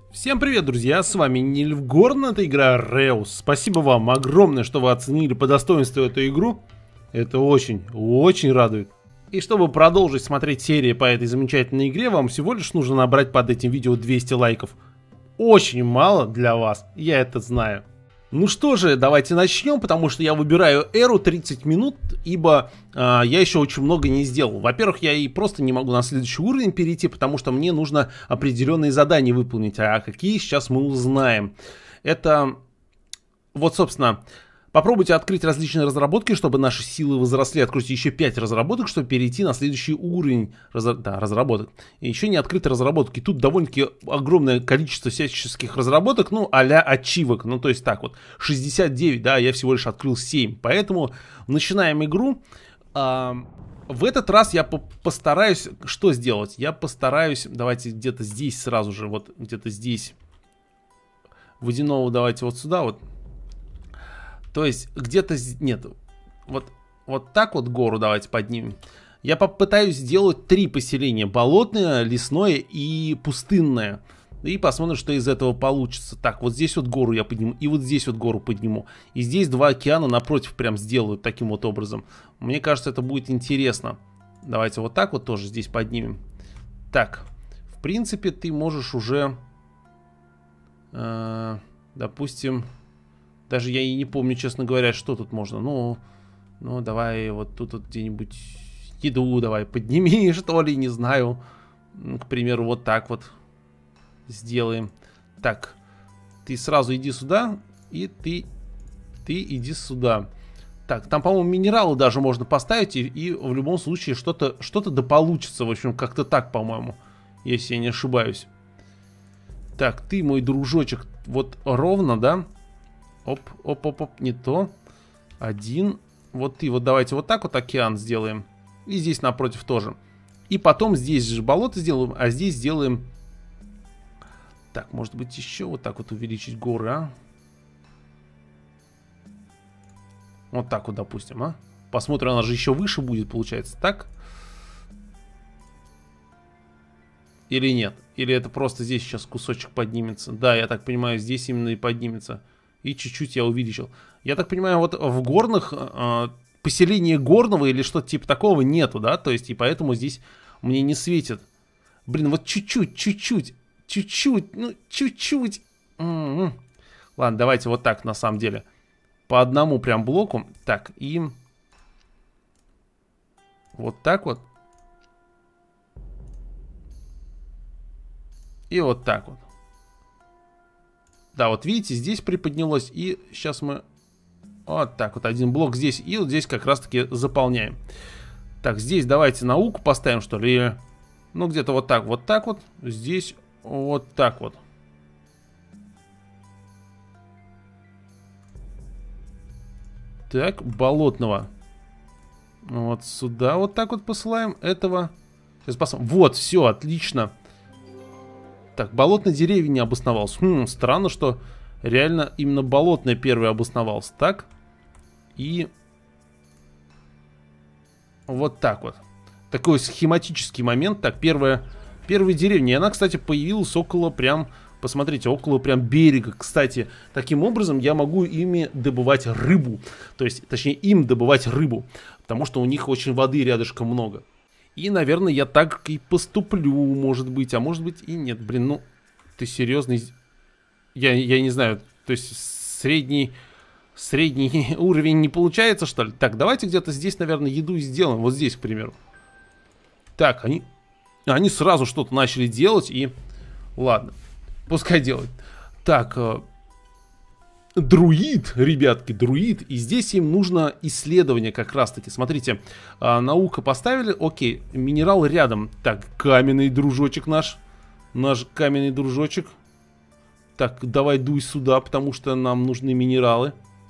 Всем привет, друзья, с вами Нильфгорн, это игра Reus. Спасибо вам огромное, что вы оценили по достоинству эту игру. Это очень радует. И чтобы продолжить смотреть серии по этой замечательной игре, вам всего лишь нужно набрать под этим видео 200 лайков. Очень мало для вас, я это знаю. Ну что же, давайте начнем, потому что я выбираю эру 30 минут, ибо я еще очень много не сделал. Во-первых, я и просто не могу на следующий уровень перейти, потому что мне нужно определенные задания выполнить, а какие сейчас мы узнаем. Это, вот собственно, попробуйте открыть различные разработки, чтобы наши силы возросли. Откройте еще 5 разработок, чтобы перейти на следующий уровень разработок. И еще не открыты разработки. Тут довольно-таки огромное количество всяческих разработок, ну, а-ля ачивок. Ну, то есть так вот, 69, да, я всего лишь открыл 7. Поэтому начинаем игру. В этот раз я постараюсь, что сделать? Я постараюсь, давайте где-то здесь сразу же, вот где-то здесь. Водяного давайте вот сюда вот. То есть где-то... Нет, вот так вот гору давайте поднимем. Я попытаюсь сделать 3 поселения. Болотное, лесное и пустынное. И посмотрим, что из этого получится. Так, вот здесь вот гору я подниму. И вот здесь вот гору подниму. И здесь 2 океана напротив прям сделаю таким вот образом. Мне кажется, это будет интересно. Давайте вот так вот тоже здесь поднимем. Так, в принципе, ты можешь уже... допустим... Даже я и не помню, честно говоря, что тут можно. Ну, давай вот тут вот где-нибудь еду давай подними, что ли, не знаю. К примеру, вот так вот сделаем. Так, ты сразу иди сюда, и ты иди сюда. Так, там, по-моему, минералы даже можно поставить, и в любом случае что-то да получится. В общем, как-то так, по-моему, если я не ошибаюсь. Так, ты, мой дружочек, вот ровно, да? Оп, не то. Один. Вот ты, вот давайте вот так вот океан сделаем. И здесь напротив тоже. И потом здесь же болото сделаем, а здесь сделаем... Так, может быть еще вот так вот увеличить горы, а? Вот так вот, допустим, а? Посмотрим, она же еще выше будет, получается, так? Или нет? Или это просто здесь сейчас кусочек поднимется? Да, я так понимаю, здесь именно и поднимется. И чуть-чуть я увеличил. Я так понимаю, вот в горных поселении горного или что-то типа такого нету, да? То есть и поэтому здесь мне не светит. Блин, вот чуть-чуть. Ну, чуть-чуть. Ладно, давайте вот так на самом деле. По одному прям блоку. Так, и... Вот так вот. И вот так вот. Да, вот видите, здесь приподнялось. И сейчас мы вот так вот один блок здесь. И вот здесь как раз таки заполняем. Так, здесь давайте науку поставим, что ли. Ну, где-то вот так вот. Здесь вот так вот. Так, болотного. Вот сюда вот так вот посылаем. Этого. Сейчас посмотрим. Вот, все, отлично. Так, болотная деревья не обосновался. Странно, что реально именно болотная первая обосновался. Так. И вот так вот. Такой схематический момент. Так, первая деревня. И она, кстати, появилась около прям... Посмотрите, около прям берега. Кстати, таким образом я могу ими добывать рыбу. То есть, точнее, им добывать рыбу. Потому что у них очень воды рядышком много. И, наверное, я так и поступлю, может быть. А может быть и нет. Блин, ну, ты серьезный? Я не знаю. То есть, средний уровень не получается, что ли? Так, давайте где-то здесь, наверное, еду сделаем. Вот здесь, к примеру. Так, они сразу что-то начали делать. И, ладно, пускай делают. Так, друид, ребятки, друид. И здесь им нужно исследование как раз-таки. Смотрите, наука поставили. Окей, минерал рядом. Так, каменный дружочек наш. Наш каменный дружочек. Так, давай дуй сюда, потому что нам нужны минералы.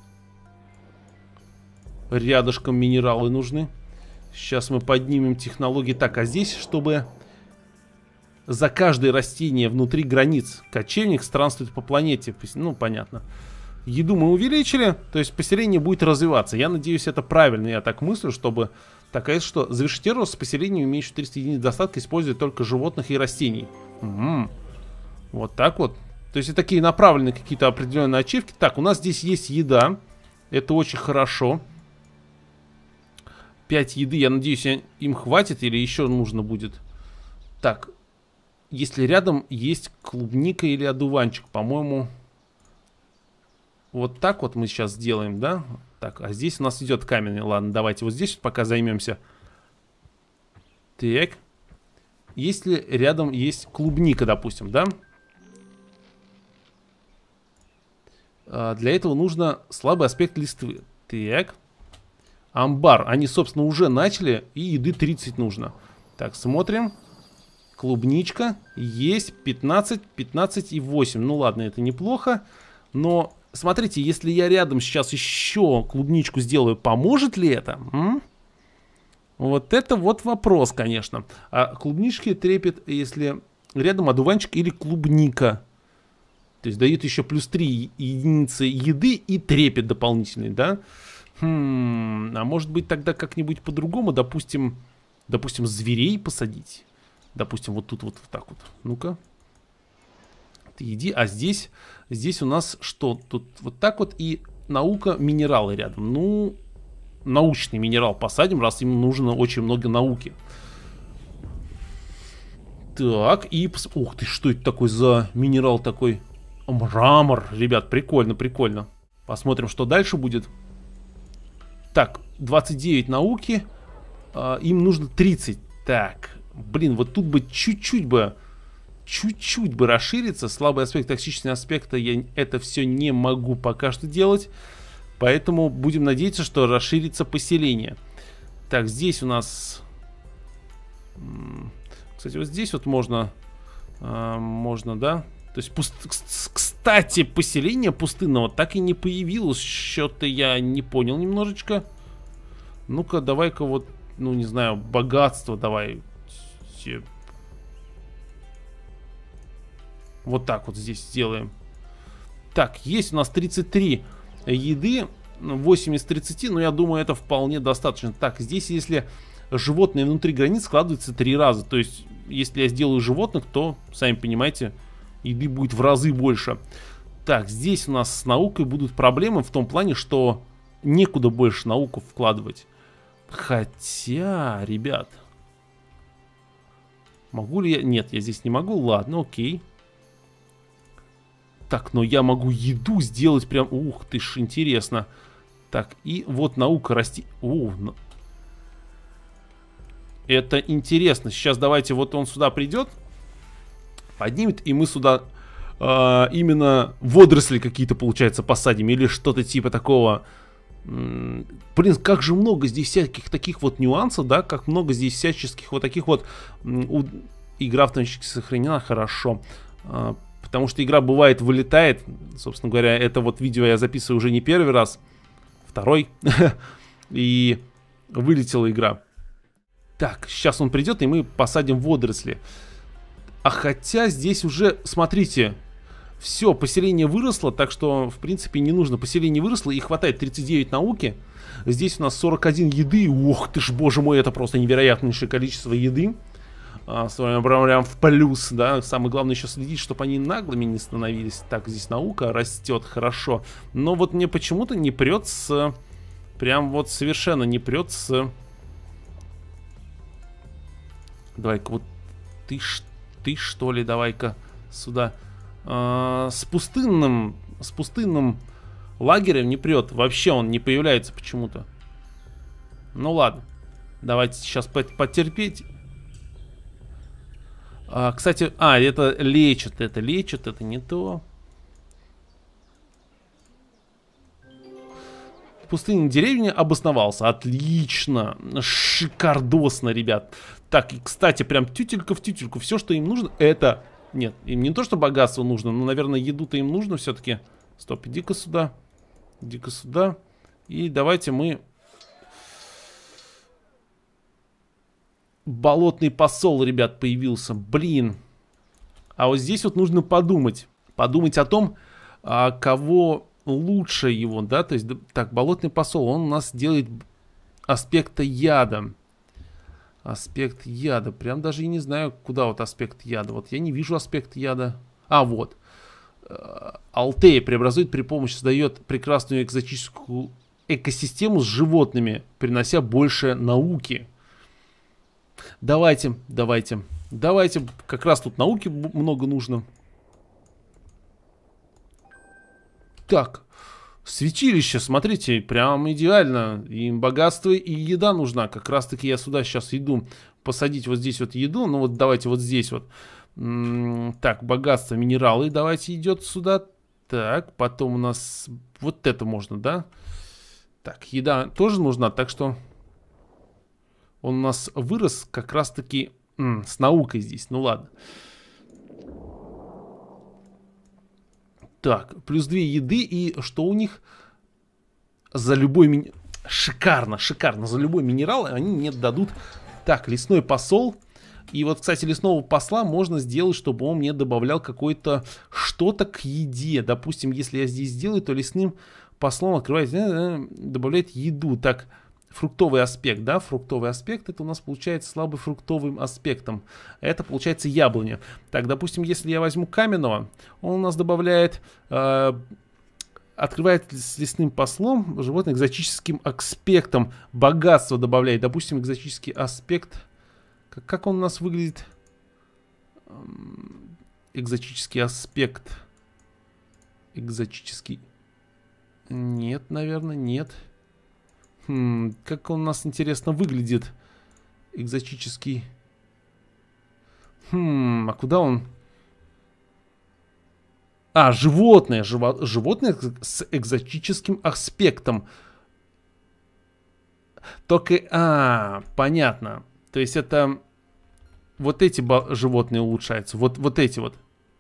Рядышком минералы нужны. Сейчас мы поднимем технологии. Так, а здесь, чтобы... За каждое растение внутри границ кочевник странствует по планете. Ну, понятно. Еду мы увеличили, то есть поселение будет развиваться. Я надеюсь, это правильно, я так мыслю, чтобы... Так, а это что? Завершите рост с поселением, имеющим 300 единиц достатка, используя только животных и растений. Вот так вот. То есть это такие направленные какие-то определенные ачивки. Так, у нас здесь есть еда. Это очень хорошо. 5 еды, я надеюсь, им хватит или еще нужно будет. Так, если рядом есть клубника или одуванчик, по-моему, вот так вот мы сейчас сделаем, да? Так, а здесь у нас идет каменный. Ладно, давайте вот здесь вот пока займемся. Так. Если рядом есть клубника, допустим, да? Для этого нужно слабый аспект листвы. Так. Амбар. Они, собственно, уже начали. И еды 30 нужно. Так, смотрим. Клубничка. Есть 15, 15 и 8. Ну ладно, это неплохо. Но, смотрите, если я рядом сейчас еще клубничку сделаю, поможет ли это? Вот это вот вопрос, конечно. А клубнички трепет, если рядом одуванчик или клубника. То есть дают еще плюс 3 единицы еды и трепет дополнительный, да? А может быть тогда как-нибудь по-другому, допустим, зверей посадить? Допустим, вот тут вот так вот. Ну-ка. Ты иди, а здесь у нас что? Тут вот так вот и наука, минералы рядом. Ну, научный минерал посадим, раз им нужно очень много науки. Так, и... Ух ты, что это такой за минерал такой? Мрамор, ребят, прикольно, прикольно. Посмотрим, что дальше будет. Так, 29 науки. Им нужно 30. Так, блин, вот тут бы чуть-чуть бы расшириться. Слабый аспект, токсичный аспект, я это все не могу пока что делать. Поэтому будем надеяться, что расширится поселение. Так, здесь у нас... Кстати, вот здесь вот можно... Можно, да? То есть, кстати, поселение пустынного так и не появилось. Что-то я не понял немножечко. Ну-ка, давай-ка вот, ну, не знаю, богатство давай. Вот так вот здесь сделаем. Так, есть у нас 33 еды. 8 из 30, но я думаю, это вполне достаточно. Так, здесь, если животные внутри границ складываются 3 раза. То есть, если я сделаю животных, то, сами понимаете... еды будет в разы больше. Так, здесь у нас с наукой будут проблемы в том плане, что некуда больше науку вкладывать. Хотя, ребят, могу ли я... Нет, я здесь не могу. Ладно, окей. Так, но я могу еду сделать прям... Ух ты ж, интересно. Так, и вот наука расти... Это интересно. Сейчас давайте, вот он сюда придет. Поднимет, и мы сюда именно водоросли какие-то, получается, посадим. Или что-то типа такого. Блин, как же много здесь всяких таких вот нюансов, да? Как много здесь всяческих вот таких вот... Игра автоматически сохранена, хорошо. Потому что игра бывает вылетает. Собственно говоря, это вот видео я записываю уже не первый раз. Второй. И вылетела игра. Так, сейчас он придет, и мы посадим водоросли. А хотя здесь уже, смотрите, все, поселение выросло, так что, в принципе, не нужно. Поселение выросло и хватает 39 науки. Здесь у нас 41 еды. Ох ты ж, боже мой, это просто невероятнейшее количество еды. С вами прям в плюс, да. Самое главное еще следить, чтобы они наглыми не становились. Так, здесь наука растет, хорошо. Но вот мне почему-то не прет с... Прям вот совершенно не прет с... Давай-ка вот ты что ли, давай-ка сюда. С пустынным лагерем не прет. Вообще он не появляется почему-то. Ну ладно. Давайте сейчас потерпеть. Кстати, это лечит, это не то. В пустыне деревни обосновался. Отлично. Шикардосно, ребят. Так, и, кстати, прям тютелька в тютельку. Все, что им нужно, это... Нет, им не то, что богатство нужно, но, наверное, еду-то им нужно все-таки. Стоп, иди-ка сюда. Иди-ка сюда. И давайте мы... Болотный посол, ребят, появился. Блин. А вот здесь вот нужно подумать. Подумать о том, кого лучше его, да? То есть, так, болотный посол, он у нас делает аспекта яда. Аспект яда. Прям даже и не знаю, куда вот аспект яда. Вот я не вижу аспект яда. Вот. Алтея преобразует при помощи, создает прекрасную экзотическую экосистему с животными, принося больше науки. Давайте, как раз тут науки много нужно. Так, святилище, смотрите, прям идеально. Им богатство и еда нужна. Как раз таки я сюда сейчас иду посадить вот здесь вот еду. Ну вот давайте вот здесь вот. Так, богатство, минералы, давайте идет сюда. Так, потом у нас вот это можно, да? Так, еда тоже нужна, так что он у нас вырос как раз таки с наукой здесь. Ну ладно. Так, плюс 2 еды, и что у них? За любой шикарно, за любой минерал они мне дадут. Так, лесной посол. И вот, кстати, лесного посла можно сделать, чтобы он мне добавлял какое-то что-то к еде. Допустим, если я здесь сделаю, то лесным послом открывает, добавляет еду. Так, фруктовый аспект, да, фруктовый аспект, это у нас получается слабый фруктовым аспектом. Это получается яблоня. Так, допустим, если я возьму каменного, он у нас добавляет, открывает с лесным послом животное экзотическим аспектом. Богатство добавляет. Допустим, экзотический аспект. Как он у нас выглядит? Экзотический аспект. Экзотический. Нет, наверное, нет. Как он у нас интересно выглядит? Экзотический. А куда он? А, животное. Животное с экзотическим аспектом. Только... понятно. То есть это... Вот эти животные улучшаются. Вот эти вот.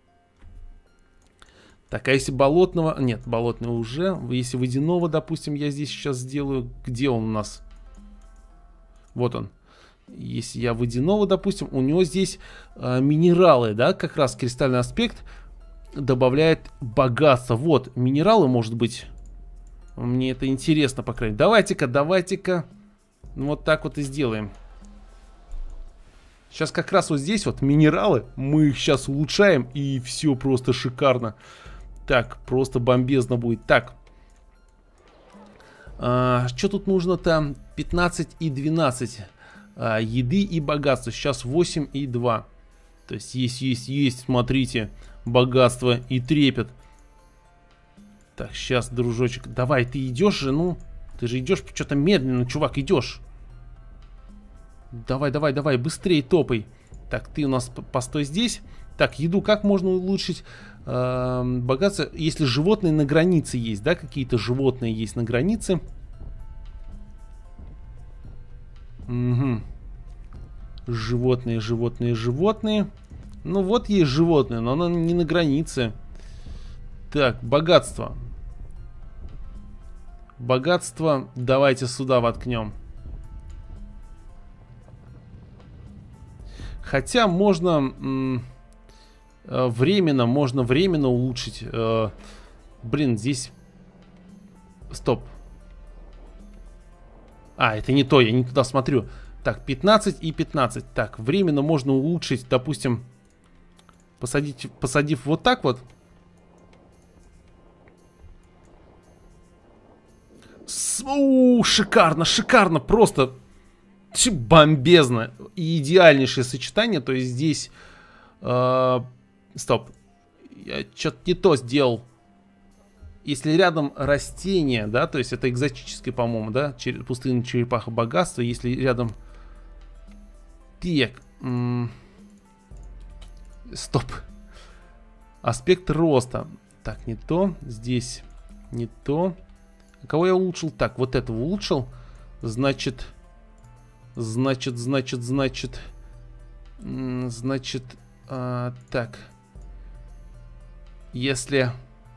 Так, а если болотного... Нет, болотного уже. Если водяного, допустим, я здесь сейчас сделаю. Где он у нас? Вот он. Если я водяного, допустим, у него здесь минералы, да, как раз кристальный аспект добавляет богатство. Вот, минералы, может быть. Мне это интересно, по крайней мере. Давайте-ка. Вот так вот и сделаем. Сейчас как раз вот здесь вот минералы. Мы их сейчас улучшаем. И все просто шикарно. Так, просто бомбезно будет. Так. Что тут нужно-то? 15 и 12. Еды и богатства. Сейчас 8 и 2. То есть есть. Смотрите. Богатство и трепет. Так, сейчас, дружочек. Давай, ты идешь же, ну. Ты же идешь что-то медленно, чувак, идешь. Давай, быстрее топай. Так, ты у нас постой здесь. Так, еду как можно улучшить? Богатство, если животные на границе есть, да, какие-то животные есть на границе. Угу. Животные. Ну вот есть животные, но оно не на границе. Так, богатство. Богатство давайте сюда воткнем. Хотя можно временно улучшить. Блин, здесь... Стоп. Это не то, я не туда смотрю. Так, 15 и 15. Так, временно можно улучшить, допустим, посадив вот так вот. Шикарно, просто бомбезно. И идеальнейшее сочетание. То есть здесь... стоп. Я что-то не то сделал. Если рядом растение, да, то есть это экзотическое, по-моему, да, пустынная черепаха богатства. Если рядом... Так. Стоп. Аспект роста. Так, не то. Здесь не то. Кого я улучшил? Так, вот этого улучшил. Значит, так. Если...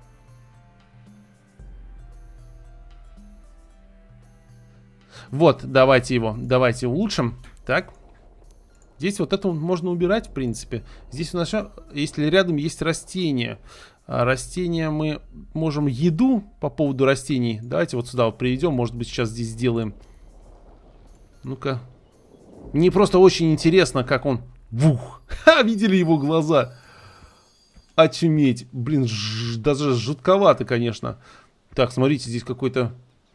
Вот, давайте улучшим. Так. Здесь вот это можно убирать, в принципе. Здесь у нас, если рядом есть растения. Растения мы можем еду по поводу растений. Давайте вот сюда вот приведем. Может быть, сейчас здесь сделаем. Ну-ка. Мне просто очень интересно, как он... Вух! Ха, видели его глаза? очуметь. Блин, даже жутковато, конечно. Так, смотрите, здесь какой-то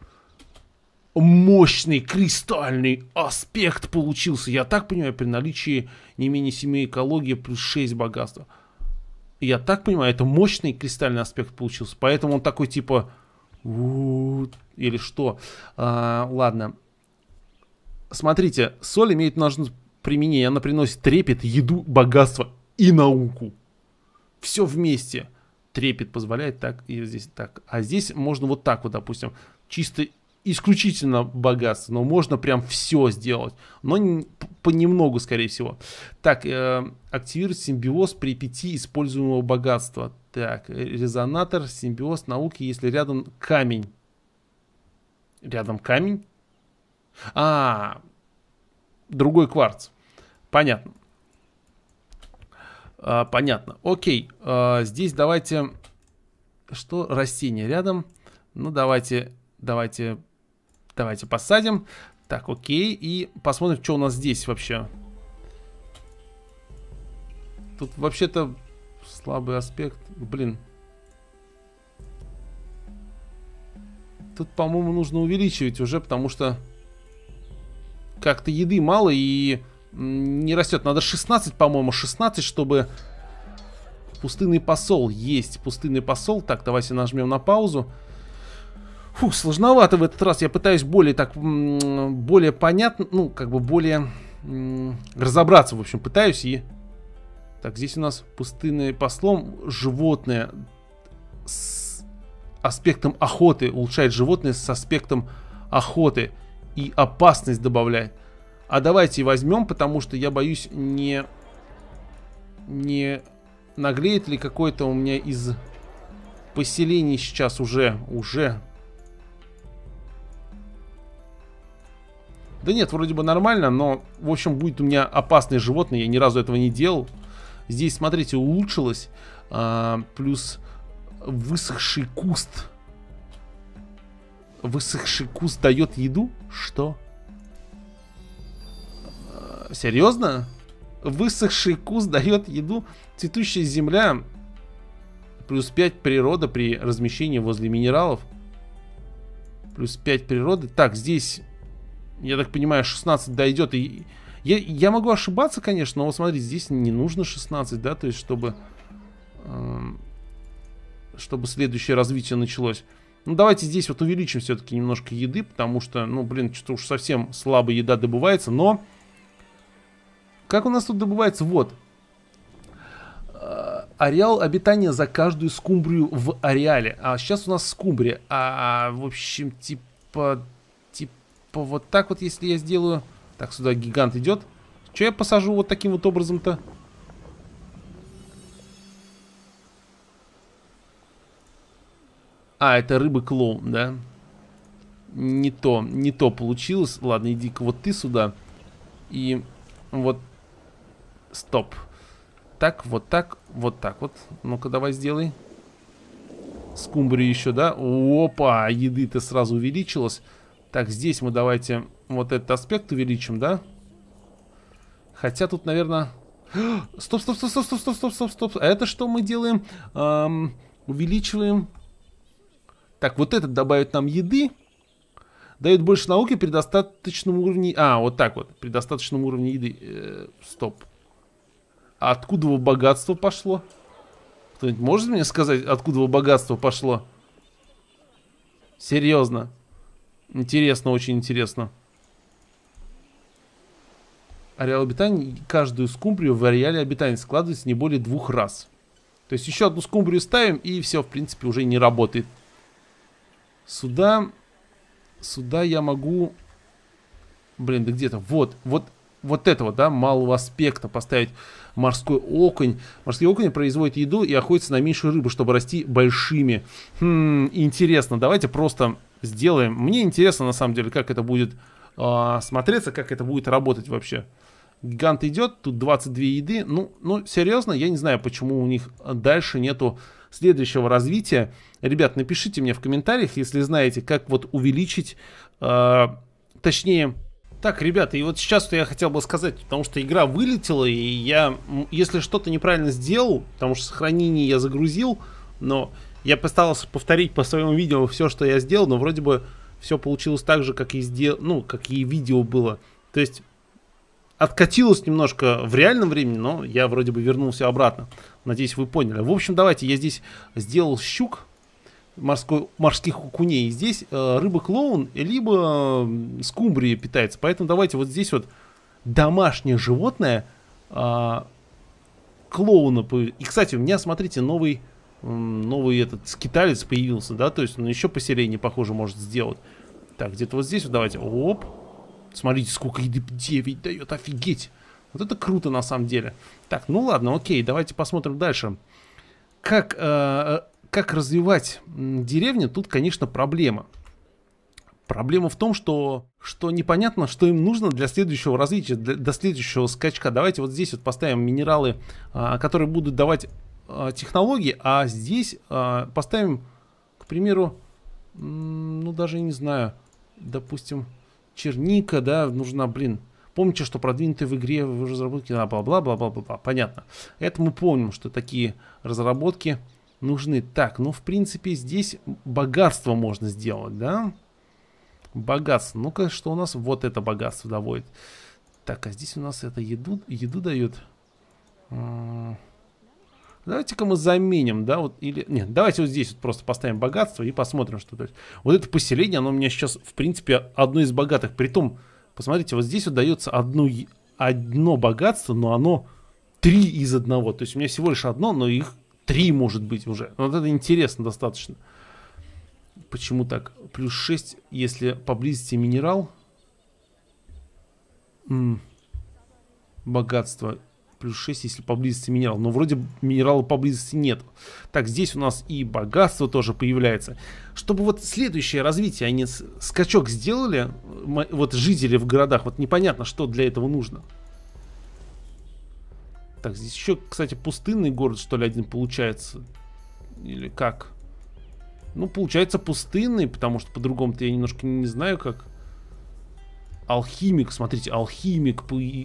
мощный кристальный аспект получился. Я так понимаю, при наличии не менее 7 экологии плюс 6 богатства. Я так понимаю, это мощный кристальный аспект получился. Поэтому он такой типа... Или что? Ладно. Смотрите, соль имеет множество применений. Она приносит трепет, еду, богатство и науку. Все вместе. Трепет позволяет так и здесь так. А здесь можно вот так вот, допустим. Чисто исключительно богатство. Но можно прям все сделать. Но понемногу, скорее всего. Так, активирует симбиоз при 5 используемого богатства. Так, резонатор, симбиоз науки, если рядом камень. Рядом камень? Другой кварц. Понятно. Понятно. Окей. Здесь давайте... Что? Растение рядом. Ну, давайте посадим. Так, окей. И посмотрим, что у нас здесь вообще. Тут вообще-то слабый аспект. Блин. Тут, по-моему, нужно увеличивать уже, потому что как-то еды мало и не растет. Надо 16, по-моему, 16, чтобы пустынный посол есть. Пустынный посол. Так, давайте нажмем на паузу. Фух, сложновато в этот раз. Я пытаюсь более понятно, ну, как бы более разобраться, в общем, пытаюсь. И так, здесь у нас пустынный послом. Животное с аспектом охоты. Улучшает животное с аспектом охоты. И опасность добавляет. А давайте возьмем, потому что я боюсь, не наглеет ли какой-то у меня из поселений сейчас уже. Да нет, вроде бы нормально, но, в общем, будет у меня опасное животное. Я ни разу этого не делал. Здесь, смотрите, улучшилось. Плюс высохший куст. Высохший куст дает еду? Что? Серьезно? Высохший куст дает еду? Цветущая земля. Плюс 5 природа при размещении возле минералов. Плюс 5 природы. Так, здесь, я так понимаю, 16 дойдет. И я могу ошибаться, конечно, но вот смотрите, здесь не нужно 16, да? То есть, чтобы следующее развитие началось. Ну, давайте здесь вот увеличим все-таки немножко еды, потому что, ну, блин, что-то уж совсем слабая еда добывается, но... Как у нас тут добывается? Вот. Ареал обитания за каждую скумбрию в ареале. А сейчас у нас скумбрия. В общем, типа вот так вот, если я сделаю... Так, сюда гигант идет. Че я посажу вот таким вот образом-то? Это рыба-клоун, да? Не то получилось. Ладно, иди-ка вот ты сюда. И вот... Стоп. Так, вот так, вот так вот. Ну-ка, давай сделай. Скумбрию еще, да? Опа, еды-то сразу увеличилось. Так, здесь мы давайте вот этот аспект увеличим, да? Хотя тут, наверное... Стоп. А это что мы делаем? Увеличиваем... Так, вот этот добавит нам еды. Дает больше науки при достаточном уровне... вот так вот. При достаточном уровне еды. Стоп. А откуда его богатство пошло? Кто-нибудь может мне сказать, откуда его богатство пошло? Серьезно. Интересно, очень интересно. Ареал обитания. Каждую скумбрию в ареале обитания складывается не более 2 раз. То есть еще одну скумбрию ставим, и все, в принципе, уже не работает. Сюда я могу... Блин, да где-то... Вот этого, да, малого аспекта поставить морской окунь. Морские окуни производят еду и охотятся на меньшую рыбу, чтобы расти большими. Интересно, давайте просто сделаем. Мне интересно, на самом деле, как это будет смотреться, как это будет работать вообще. Гигант идет, тут 22 еды. Ну, серьезно, я не знаю, почему у них дальше нету следующего развития. Ребят, напишите мне в комментариях, если знаете, как вот увеличить, точнее, Так, ребята, и вот сейчас я хотел бы сказать, потому что игра вылетела, и я, если что-то неправильно сделал, потому что сохранение я загрузил, но я постарался повторить по своему видео все, что я сделал, но вроде бы все получилось так же, как и как и видео было. То есть откатилось немножко в реальном времени, но я вроде бы вернулся обратно. Надеюсь, вы поняли. В общем, давайте, я здесь сделал щук, морских окуней. Здесь рыба-клоун, либо скумбрия питается. Поэтому давайте вот здесь вот домашнее животное клоуна. И, кстати, у меня, смотрите, новый этот скиталец появился, да, то есть он еще поселение, похоже, может сделать. Так, где-то вот здесь вот давайте. Оп. Смотрите, сколько еды, 9 дает, офигеть. Вот это круто на самом деле. Так, ну ладно, окей, давайте посмотрим дальше. Как развивать деревню, тут, конечно, проблема. Проблема в том, что непонятно, что им нужно для следующего развития, до следующего скачка. Давайте вот здесь вот поставим минералы, которые будут давать технологии, а здесь поставим, к примеру, ну даже не знаю, допустим, черника, да, нужна, блин. Помните, что продвинутые в игре в разработке, бла-бла-бла-бла-бла, понятно. Это мы помним, что такие разработки нужны. Так, ну в принципе здесь богатство можно сделать, да? Богатство. Ну-ка, что у нас? Вот это богатство доводит. Так, а здесь у нас это еду дает. Давайте-ка мы заменим, да, вот, или... Нет, давайте вот здесь вот просто поставим богатство и посмотрим, что то есть. Вот это поселение, оно у меня сейчас, в принципе, одно из богатых. Притом, посмотрите, вот здесь вот дается одно богатство, но оно 3 из одного. То есть у меня всего лишь одно, но их 3 может быть уже. Вот это интересно достаточно. Почему так? Плюс 6, если поблизости минерал. Богатство. Плюс 6, если поблизости минерал. Но вроде минерала поблизости нет. Так, здесь у нас и богатство тоже появляется. Чтобы вот следующее развитие, они скачок сделали, вот жители в городах, вот непонятно, что для этого нужно. Так, здесь еще, кстати, пустынный город, что ли, один получается. Или как? Ну, получается пустынный, потому что по-другому-то я немножко не знаю, как. Алхимик, смотрите, алхимик.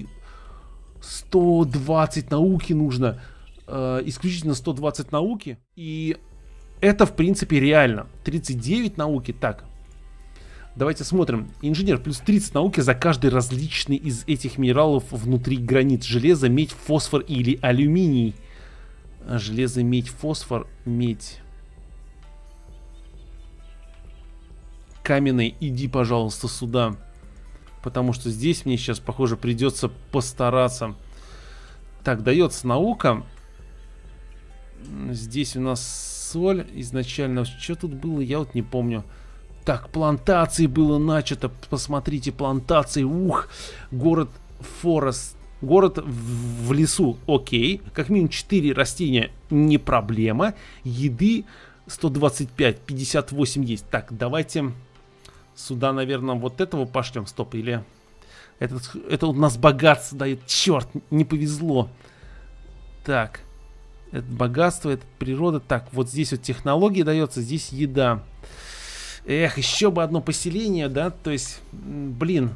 120 науки нужно. Исключительно 120 науки. И это, в принципе, реально. 39 науки. Так, давайте смотрим. Инженер плюс 30 науки за каждый различный из этих минералов внутри границ. Железо, медь, фосфор или алюминий. Железо, медь, фосфор, медь. Каменный, иди, пожалуйста, сюда. Потому что здесь мне сейчас, похоже, придется постараться. Так, дается наука. Здесь у нас соль. Изначально, что тут было, я вот не помню. Так, плантации было начато. Посмотрите, плантации. Ух, город Форест. Город в лесу. Окей. Как минимум 4 растения. Не проблема. Еды 125, 58 есть. Так, давайте... Сюда, наверное, вот этого пошлем. Стоп, или... Это у нас богатство дает. Черт, не повезло. Так. Это богатство, это природа. Так, вот здесь вот технологии дается, здесь еда. Эх, еще бы одно поселение, да? То есть, блин.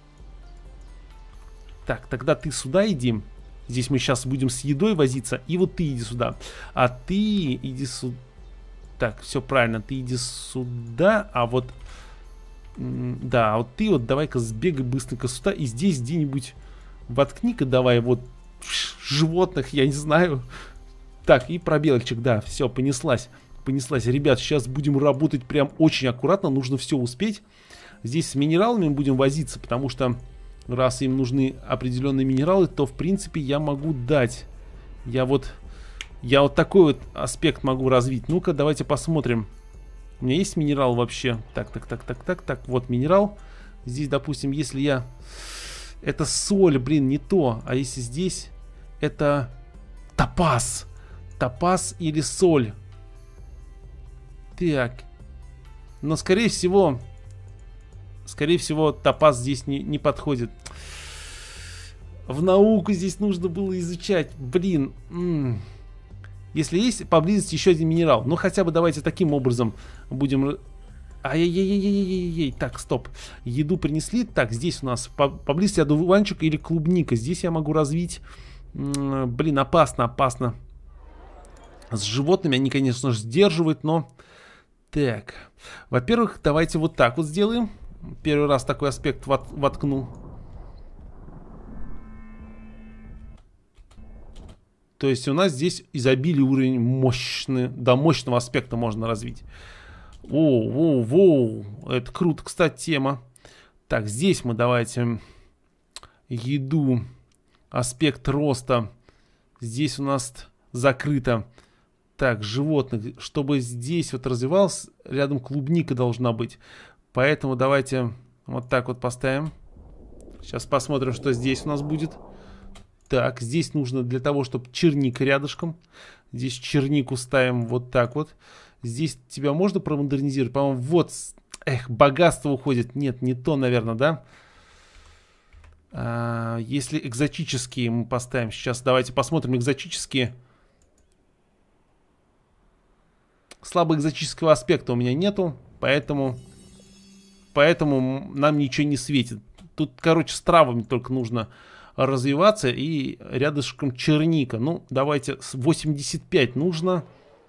Так, тогда ты сюда иди. Здесь мы сейчас будем с едой возиться. И вот ты иди сюда. А ты иди сюда. Так, все правильно. Ты иди сюда, а вот... Да, а вот ты вот давай-ка сбегай быстренько сюда. И здесь где-нибудь воткни-ка давай вот животных, я не знаю. Так, и пробелочек, да, все, понеслась. Понеслась. Ребят, сейчас будем работать прям очень аккуратно. Нужно все успеть. Здесь с минералами будем возиться, потому что раз им нужны определенные минералы, то в принципе я могу дать. Я вот такой вот аспект могу развить. Ну-ка, давайте посмотрим. У меня есть минерал вообще? Так, вот минерал. Здесь, допустим, если я... Это соль, блин, не то. А если здесь... Это топаз. Топаз или соль. Так. Но, скорее всего, топаз здесь не подходит. В науку здесь нужно было изучать. Блин. Если есть поблизости еще один минерал. Ну, хотя бы давайте таким образом будем Ай-яй-яй-яй-яй-яй. Так, стоп. Еду принесли. Так, здесь у нас поблизости одуванчик или клубника. Здесь я могу развить... Блин, опасно, опасно. С животными они, конечно же, сдерживают, но... Так. Во-первых, давайте вот так вот сделаем. Первый раз такой аспект воткну. То есть у нас здесь изобилие уровень мощный. До мощного аспекта можно развить. Воу. Это круто, кстати, тема. Так, здесь мы давайте еду. Аспект роста. Здесь у нас закрыто. Так, животных. Чтобы здесь вот развивалось, рядом клубника должна быть. Поэтому давайте вот так вот поставим. Сейчас посмотрим, что здесь у нас будет. Так, здесь нужно для того, чтобы черника рядышком. Здесь чернику ставим вот так вот. Здесь тебя можно промодернизировать? По-моему, вот. Эх, богатство уходит. Нет, не то, наверное, да? Если экзотические мы поставим. Сейчас давайте посмотрим экзотические. Слабо экзотического аспекта у меня нету. Поэтому нам ничего не светит. Тут, короче, с травами только нужно... развиваться и рядышком черника. Ну, давайте с 85 нужно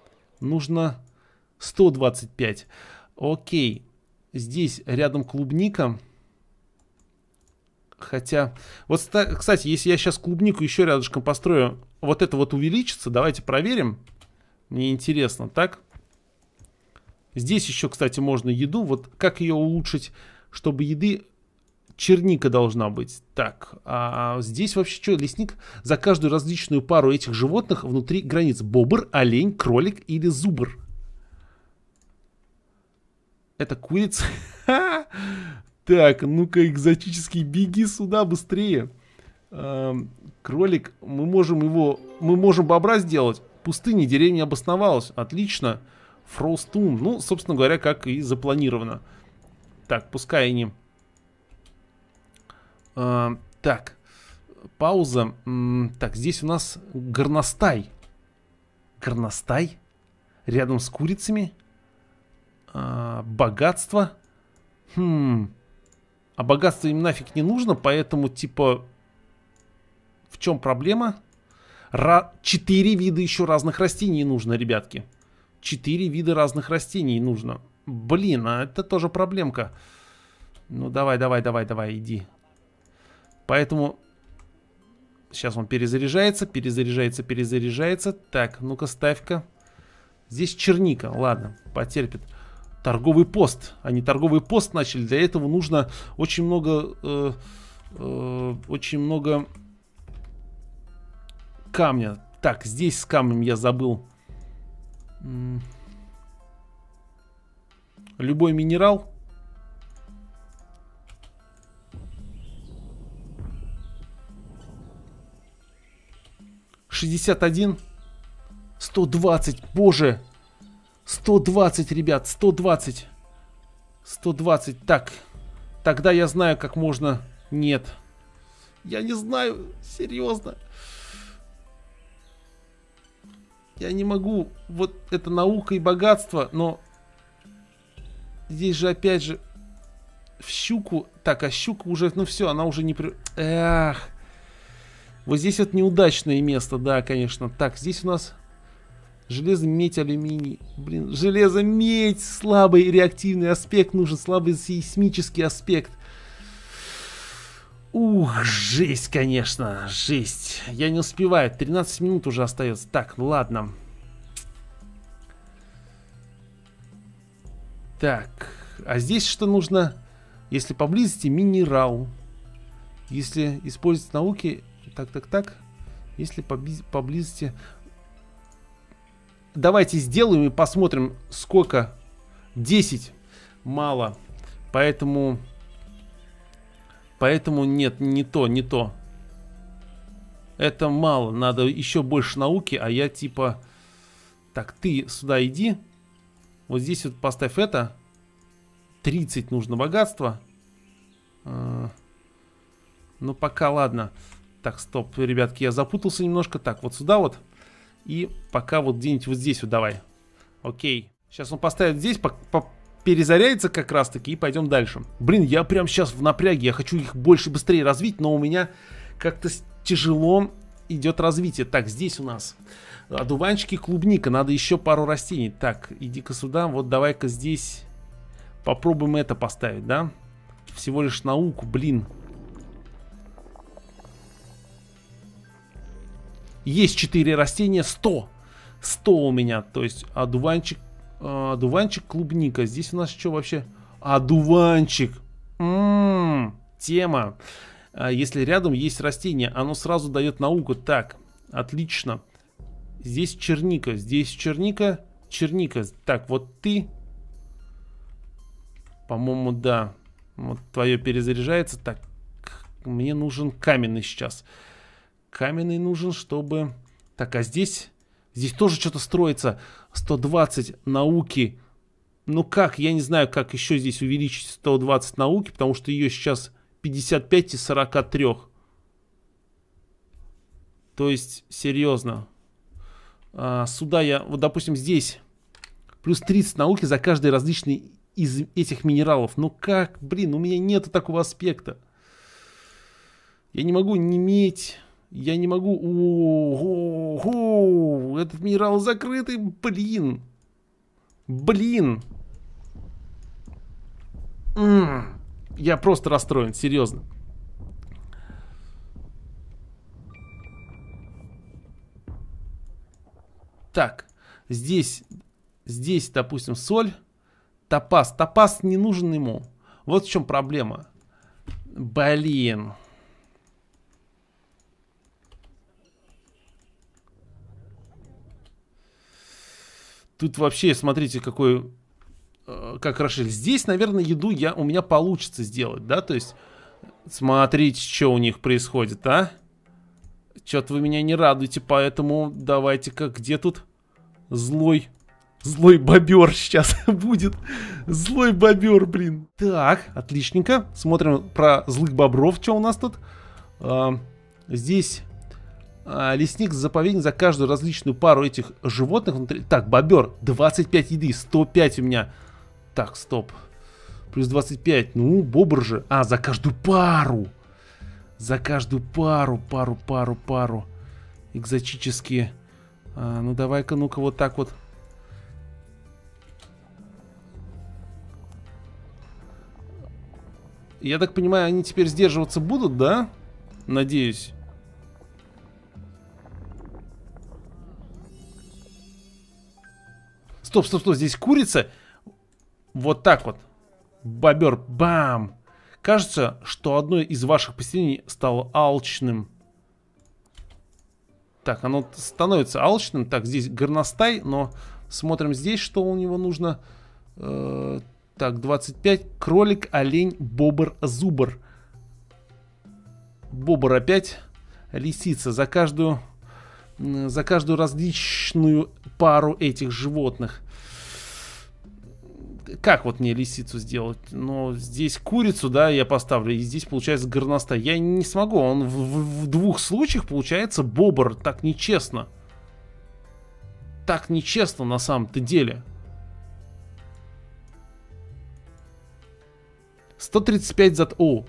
125. Окей. Здесь рядом клубника. Хотя, вот, кстати, если я сейчас клубнику еще рядышком построю, вот это вот увеличится. Давайте проверим. Мне интересно, так? Здесь еще, кстати, можно еду. Вот как ее улучшить, чтобы еды... Черника должна быть. Так, а здесь вообще что? Лесник за каждую различную пару этих животных внутри границ. Бобр, олень, кролик или зубр. Это курица. Так, ну-ка, экзотический, беги сюда быстрее. Кролик, мы можем бобра сделать. Пустыня, деревня обосновалась. Отлично. Фроустун. Ну, собственно говоря, как и запланировано. Так, пускай они... так, пауза. Так, здесь у нас горностай. Горностай? Рядом с курицами? Богатство? А богатство им нафиг не нужно, поэтому, типа, в чем проблема? 4 вида еще разных растений нужно, ребятки. 4 вида разных растений нужно. Блин, а это тоже проблемка. Ну, давай, иди. Поэтому сейчас он перезаряжается. Так, ну-ка, ставь-ка. Здесь черника. Ладно, потерпит. Торговый пост. Они торговый пост начали. Для этого нужно очень много камня. Так, здесь с камнем я забыл. Любой минерал. $61. 120. Боже. 120, ребят. 120. 120. Так. Тогда я знаю, как можно... Нет. Я не знаю. Серьезно. Я не могу. Вот это наука и богатство. Но... Здесь же опять же... В щуку... Так, а щука уже... Ну все, она уже не... Эх... Вот здесь вот неудачное место, да, конечно. Так, здесь у нас железо, медь, алюминий. Блин, железо, медь. Слабый реактивный аспект нужен. Слабый сейсмический аспект. Ух, жесть, конечно. Жесть. Я не успеваю. 13 минут уже остается. Так, ну ладно. Так, а здесь что нужно? Если поблизости минерал. Если использовать науки... Так. Если поблизости... Давайте сделаем и посмотрим, сколько. 10. Мало. Поэтому нет, не то. Это мало. Надо еще больше науки, а я типа... Так, ты сюда иди. Вот здесь вот поставь это. 30 нужно богатства. Ну, пока ладно. Так, стоп, ребятки, я запутался немножко. Так, вот сюда вот. И пока вот где-нибудь вот здесь вот давай. Окей. Сейчас он поставит здесь. перезарядится как раз таки и пойдем дальше. Блин, я прям сейчас в напряге, я хочу их больше быстрее развить, но у меня как-то тяжело идет развитие. Так, здесь у нас одуванчики, клубника, надо еще пару растений. Так, иди-ка сюда, вот давай-ка здесь попробуем это поставить, да? Всего лишь науку, блин. Есть 4 растения, 100. 100 у меня, то есть одуванчик, клубника. Здесь у нас что вообще? Одуванчик. Тема. Если рядом есть растение, оно сразу дает науку. Так, отлично. Здесь черника, черника. Так, вот ты. По-моему, да. Вот твое перезаряжается. Так, мне нужен каменный сейчас. Каменный нужен, чтобы... Так, а здесь... Здесь тоже что-то строится. 120 науки. Ну как, я не знаю, как еще здесь увеличить 120 науки, потому что ее сейчас 55 из 43. То есть, серьезно. Сюда я, вот допустим, здесь плюс 30 науки за каждый различный из этих минералов. Ну как, блин, у меня нету такого аспекта. Я не могу не иметь... Я не могу... Ого, этот минерал закрытый, блин. Блин. Я просто расстроен, серьезно. Так, здесь, допустим, соль. Топаз. Топаз не нужен ему. Вот в чем проблема. Блин. Тут вообще, смотрите, какой... Как расширили. Здесь, наверное, еду у меня получится сделать, да? То есть, смотрите, что у них происходит, а? Что-то вы меня не радуете, поэтому давайте-ка, где тут злой бобер сейчас будет? Злой бобер, блин. Так, отличненько. Смотрим про злых бобров, что у нас тут. Здесь... Лесник, заповедник за каждую различную пару этих животных внутри. Так, бобер, 25 еды, 105 у меня. Так, стоп. Плюс 25, ну, бобр же. За каждую пару. За каждую пару. Экзотические. Ну, давай-ка, ну-ка, вот так вот. Я так понимаю, они теперь сдерживаться будут, да? Надеюсь. Стоп, здесь курица. Вот так вот. Бобер, бам. Кажется, что одно из ваших поселений стало алчным. Так, оно становится алчным. Так, здесь горностай, но смотрим здесь, что у него нужно. Так, 25. Кролик, олень, бобр, зубр. Бобр опять. Лисица. За каждую различную пару этих животных. Как вот мне лисицу сделать? Но здесь курицу, да, я поставлю. И здесь получается горностай. Я не смогу. Он в двух случаях получается бобр. Так нечестно. Так нечестно на самом-то деле. 135 за... О!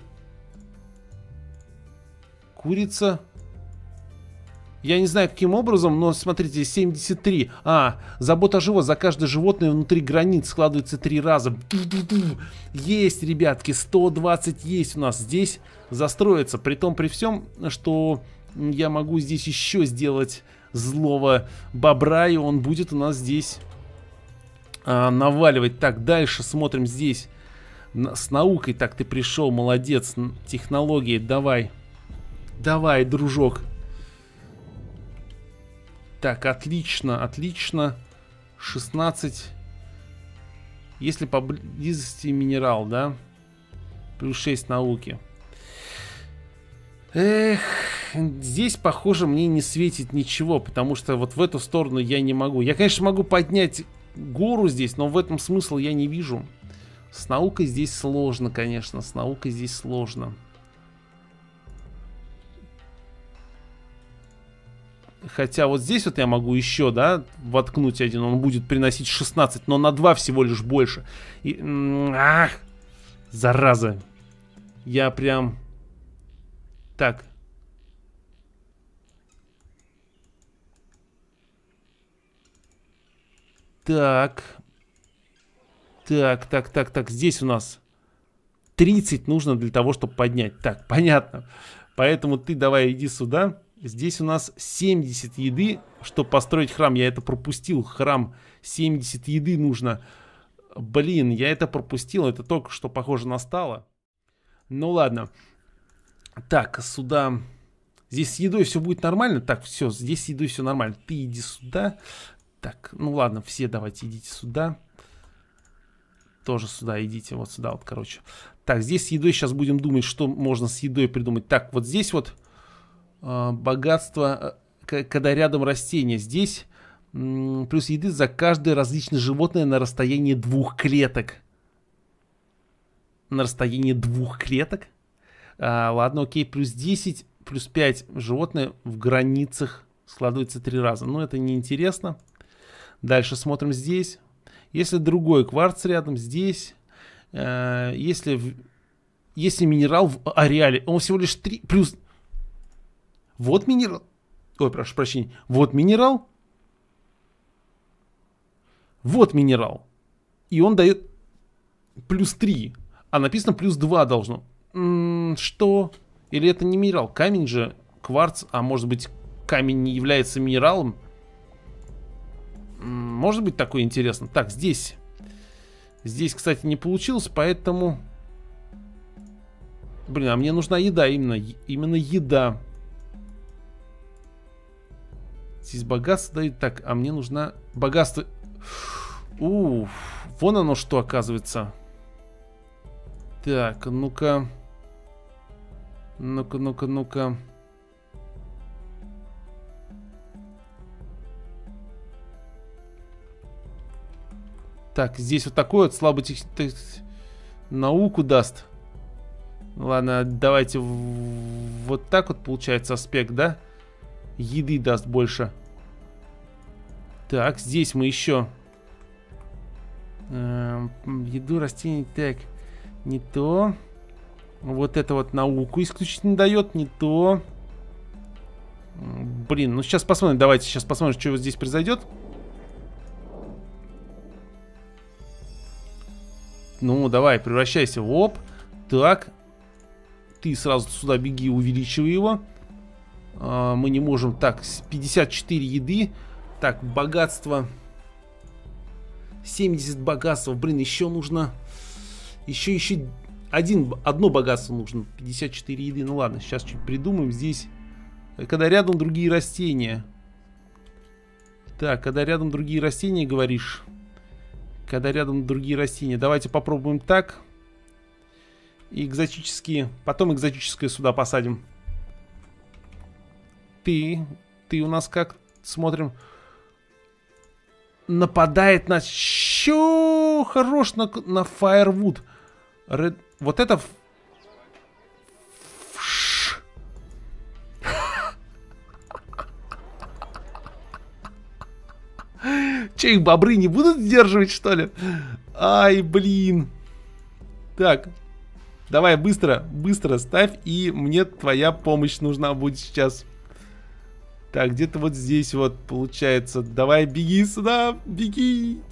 Курица... Я не знаю, каким образом, но смотрите, 73. Забота о животных. За каждое животное внутри границ складывается 3 раза. Есть, ребятки, 120 есть у нас. Здесь застроится. Притом при всем, что я могу здесь еще сделать злого бобра, и он будет у нас здесь наваливать. Так, дальше смотрим здесь. С наукой. Так, ты пришел, молодец. Технологии, давай. Давай, дружок. Так, отлично, отлично. 16. Если поблизости минерал, да? Плюс 6 науки. Эх, здесь, похоже, мне не светит ничего, потому что вот в эту сторону я не могу. Я, конечно, могу поднять гору здесь, но в этом смысла я не вижу. С наукой здесь сложно, конечно. С наукой здесь сложно. Хотя вот здесь вот я могу еще, да, воткнуть один. Он будет приносить 16, но на 2 всего лишь больше. И, ах, зараза. Я прям... Так. Так. Так. Здесь у нас 30 нужно для того, чтобы поднять. Так, понятно. Поэтому ты давай иди сюда. Здесь у нас 70 еды, чтобы построить храм. Я это пропустил. Храм 70 еды нужно. Блин, я это пропустил. Это только что, похоже, настало. Ну ладно. Так, сюда. Здесь с едой все будет нормально. Так, все, здесь с едой все нормально. Ты иди сюда. Так, ну ладно, все давайте идите сюда. Тоже сюда идите. Вот сюда вот, короче. Так, здесь с едой сейчас будем думать, что можно с едой придумать. Так, вот здесь вот богатство, когда рядом растения. Здесь плюс еды за каждое различное животное на расстоянии 2 клеток. На расстоянии 2 клеток? Ладно, окей, плюс 10, плюс 5 животное в границах складывается 3 раза. Ну, это неинтересно. Дальше смотрим здесь. Если другой кварц рядом, здесь. Если минерал в ареале, он всего лишь 3, плюс... Вот минерал. Ой, прошу прощения. Вот минерал. Вот минерал. И он дает плюс 3. А написано плюс 2 должно. Что? Или это не минерал? Камень же, кварц. А может быть, камень не является минералом? Может быть такое интересно. Так, здесь. Здесь, кстати, не получилось, поэтому... Блин, а мне нужна еда. Именно еда. Здесь богатство дают. Так, а мне нужна богатство. Вон оно что, оказывается. Так, ну-ка. Ну-ка. Так, здесь вот такой вот слабо науку даст. Ладно, давайте вот так вот получается аспект, да? Еды даст больше. Так, здесь мы еще еду, растений. Так, не то. Вот это вот науку исключительно дает, не то. Блин, ну сейчас посмотрим. Давайте сейчас посмотрим, что здесь произойдет. Ну, давай, превращайся. Оп. Так. Ты сразу сюда беги, увеличивай его. Мы не можем. Так, 54 еды. Так, богатство. 70 богатства. Блин, еще нужно. Еще одно богатство нужно. 54 еды. Ну ладно, сейчас чуть придумаем. Здесь. Когда рядом другие растения. Так, когда рядом другие растения, говоришь. Когда рядом другие растения. Давайте попробуем так. И экзотические. Потом экзотическое сюда посадим. Ты у нас как? Смотрим. Нападает на... Чё? Хорош на Firewood. Вот это... Че, их бобры не будут сдерживать, что ли? Ай, блин. Так. Давай, быстро ставь. И мне твоя помощь нужна будет сейчас. Так, где-то вот здесь вот получается. Давай, беги сюда, беги.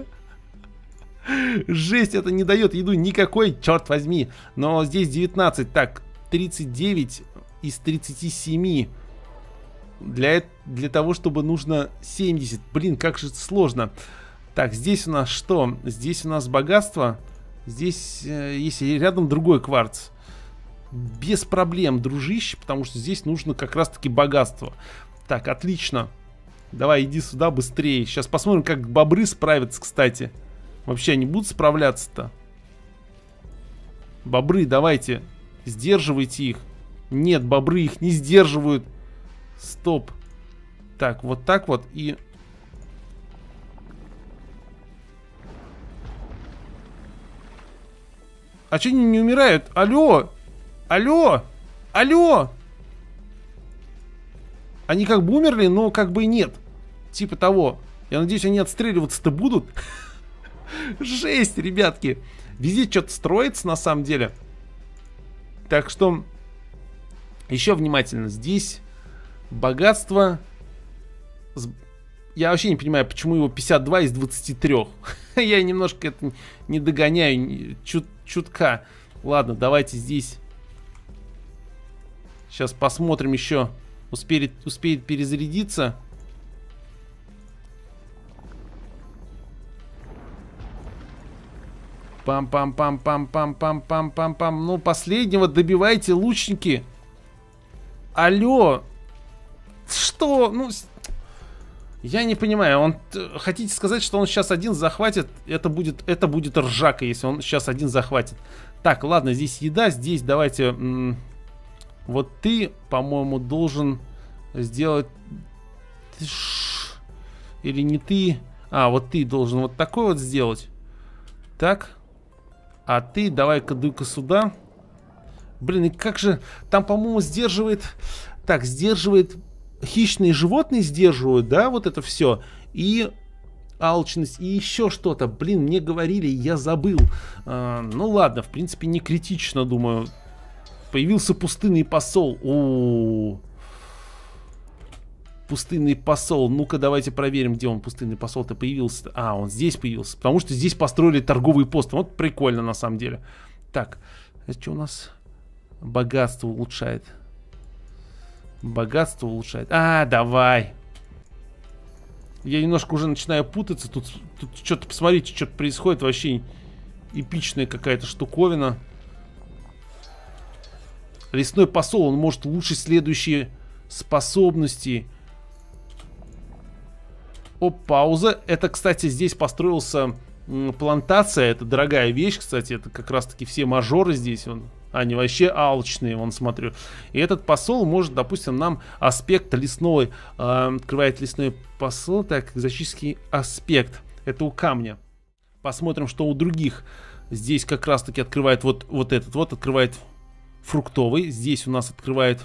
Жесть, это не дает еду никакой, черт возьми. Но здесь 19. Так, 39 из 37. Для того, чтобы нужно 70. Блин, как же это сложно. Так, здесь у нас что? Здесь у нас богатство. Здесь, если рядом другой кварц. Без проблем, дружище, потому что здесь нужно как раз-таки богатство. Так, отлично. Давай, иди сюда быстрее. Сейчас посмотрим, как бобры справятся, кстати. Вообще, они будут справляться-то? Бобры, давайте. Сдерживайте их. Нет, бобры их не сдерживают. Стоп. Так, вот так вот и... А че они не умирают? Алло! Алло! Алло! Они как бы умерли, но как бы и нет. Типа того. Я надеюсь, они отстреливаться-то будут. Жесть, ребятки. Везде что-то строится на самом деле. Так что еще внимательно. Здесь богатство. Я вообще не понимаю, почему его 52 из 23. Я немножко это не догоняю. Чутка. Ладно, давайте здесь. Сейчас посмотрим еще. Успеет перезарядиться. Пам-пам-пам-пам-пам-пам-пам-пам-пам. Ну, последнего добивайте, лучники. Алло. Что? Ну, я не понимаю. Он, хотите сказать, что он сейчас один захватит? Это будет ржака, если он сейчас один захватит. Так, ладно, здесь еда. Здесь давайте... Вот ты, по-моему, должен сделать... Или не ты? А, вот ты должен вот такой вот сделать. Так. А ты давай-ка дуй-ка сюда. Блин, и как же... Там, по-моему, сдерживает... Так, сдерживает... Хищные животные сдерживают, да, вот это все. И алчность, и еще что-то. Блин, мне говорили, я забыл. Ну ладно, в принципе, не критично, думаю. Появился пустынный посол. О-о-о. Пустынный посол. Ну-ка, давайте проверим, где он, пустынный посол-то появился. А, он здесь появился. Потому что здесь построили торговый пост. Вот прикольно, на самом деле. Так, это что у нас? Богатство улучшает. Богатство улучшает. А, давай. Я немножко уже начинаю путаться. Тут что-то, посмотрите, что-то происходит. Вообще эпичная какая-то штуковина. Лесной посол, он может улучшить следующие способности. О, пауза. Это, кстати, здесь построился плантация. Это дорогая вещь, кстати. Это как раз-таки все мажоры здесь. Они вообще алчные, вон смотрю. И этот посол может, допустим, нам аспект лесной. Открывает лесной посол. Так, экзотический аспект. Это у камня. Посмотрим, что у других. Здесь как раз-таки открывает вот этот. Вот открывает фруктовый. Здесь у нас открывает...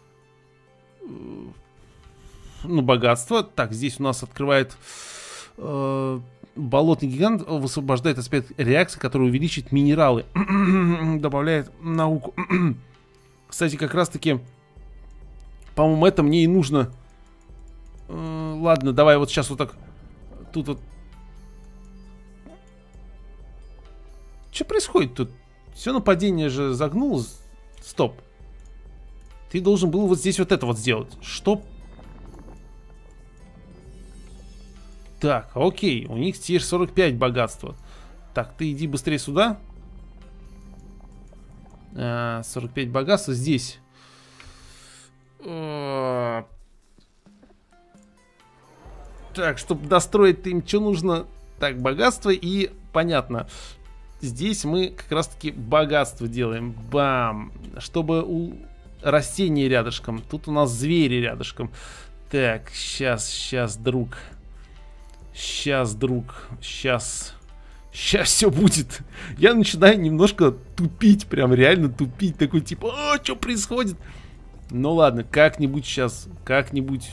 Ну, богатство. Так, здесь у нас открывает... Болотный гигант высвобождает аспект реакции, который увеличит минералы. Добавляет науку. Кстати, как раз таки, по-моему, это мне и нужно. Ладно, давай вот сейчас вот так. Тут вот. Что происходит тут? Все нападение же загнулось. Стоп. Ты должен был вот здесь вот это вот сделать. Что? Так, окей, у них теперь 45 богатства. Так, ты иди быстрее сюда. 45 богатства здесь. Так, чтобы достроить им что нужно? Так, богатство и понятно. Здесь мы как раз таки богатство делаем. Бам! Чтобы у растений рядышком. Тут у нас звери рядышком. Так, сейчас, друг. Сейчас, друг, сейчас все будет. Я начинаю немножко тупить, прям реально тупить. Такой типа, что происходит? Ну ладно, как-нибудь сейчас, как-нибудь.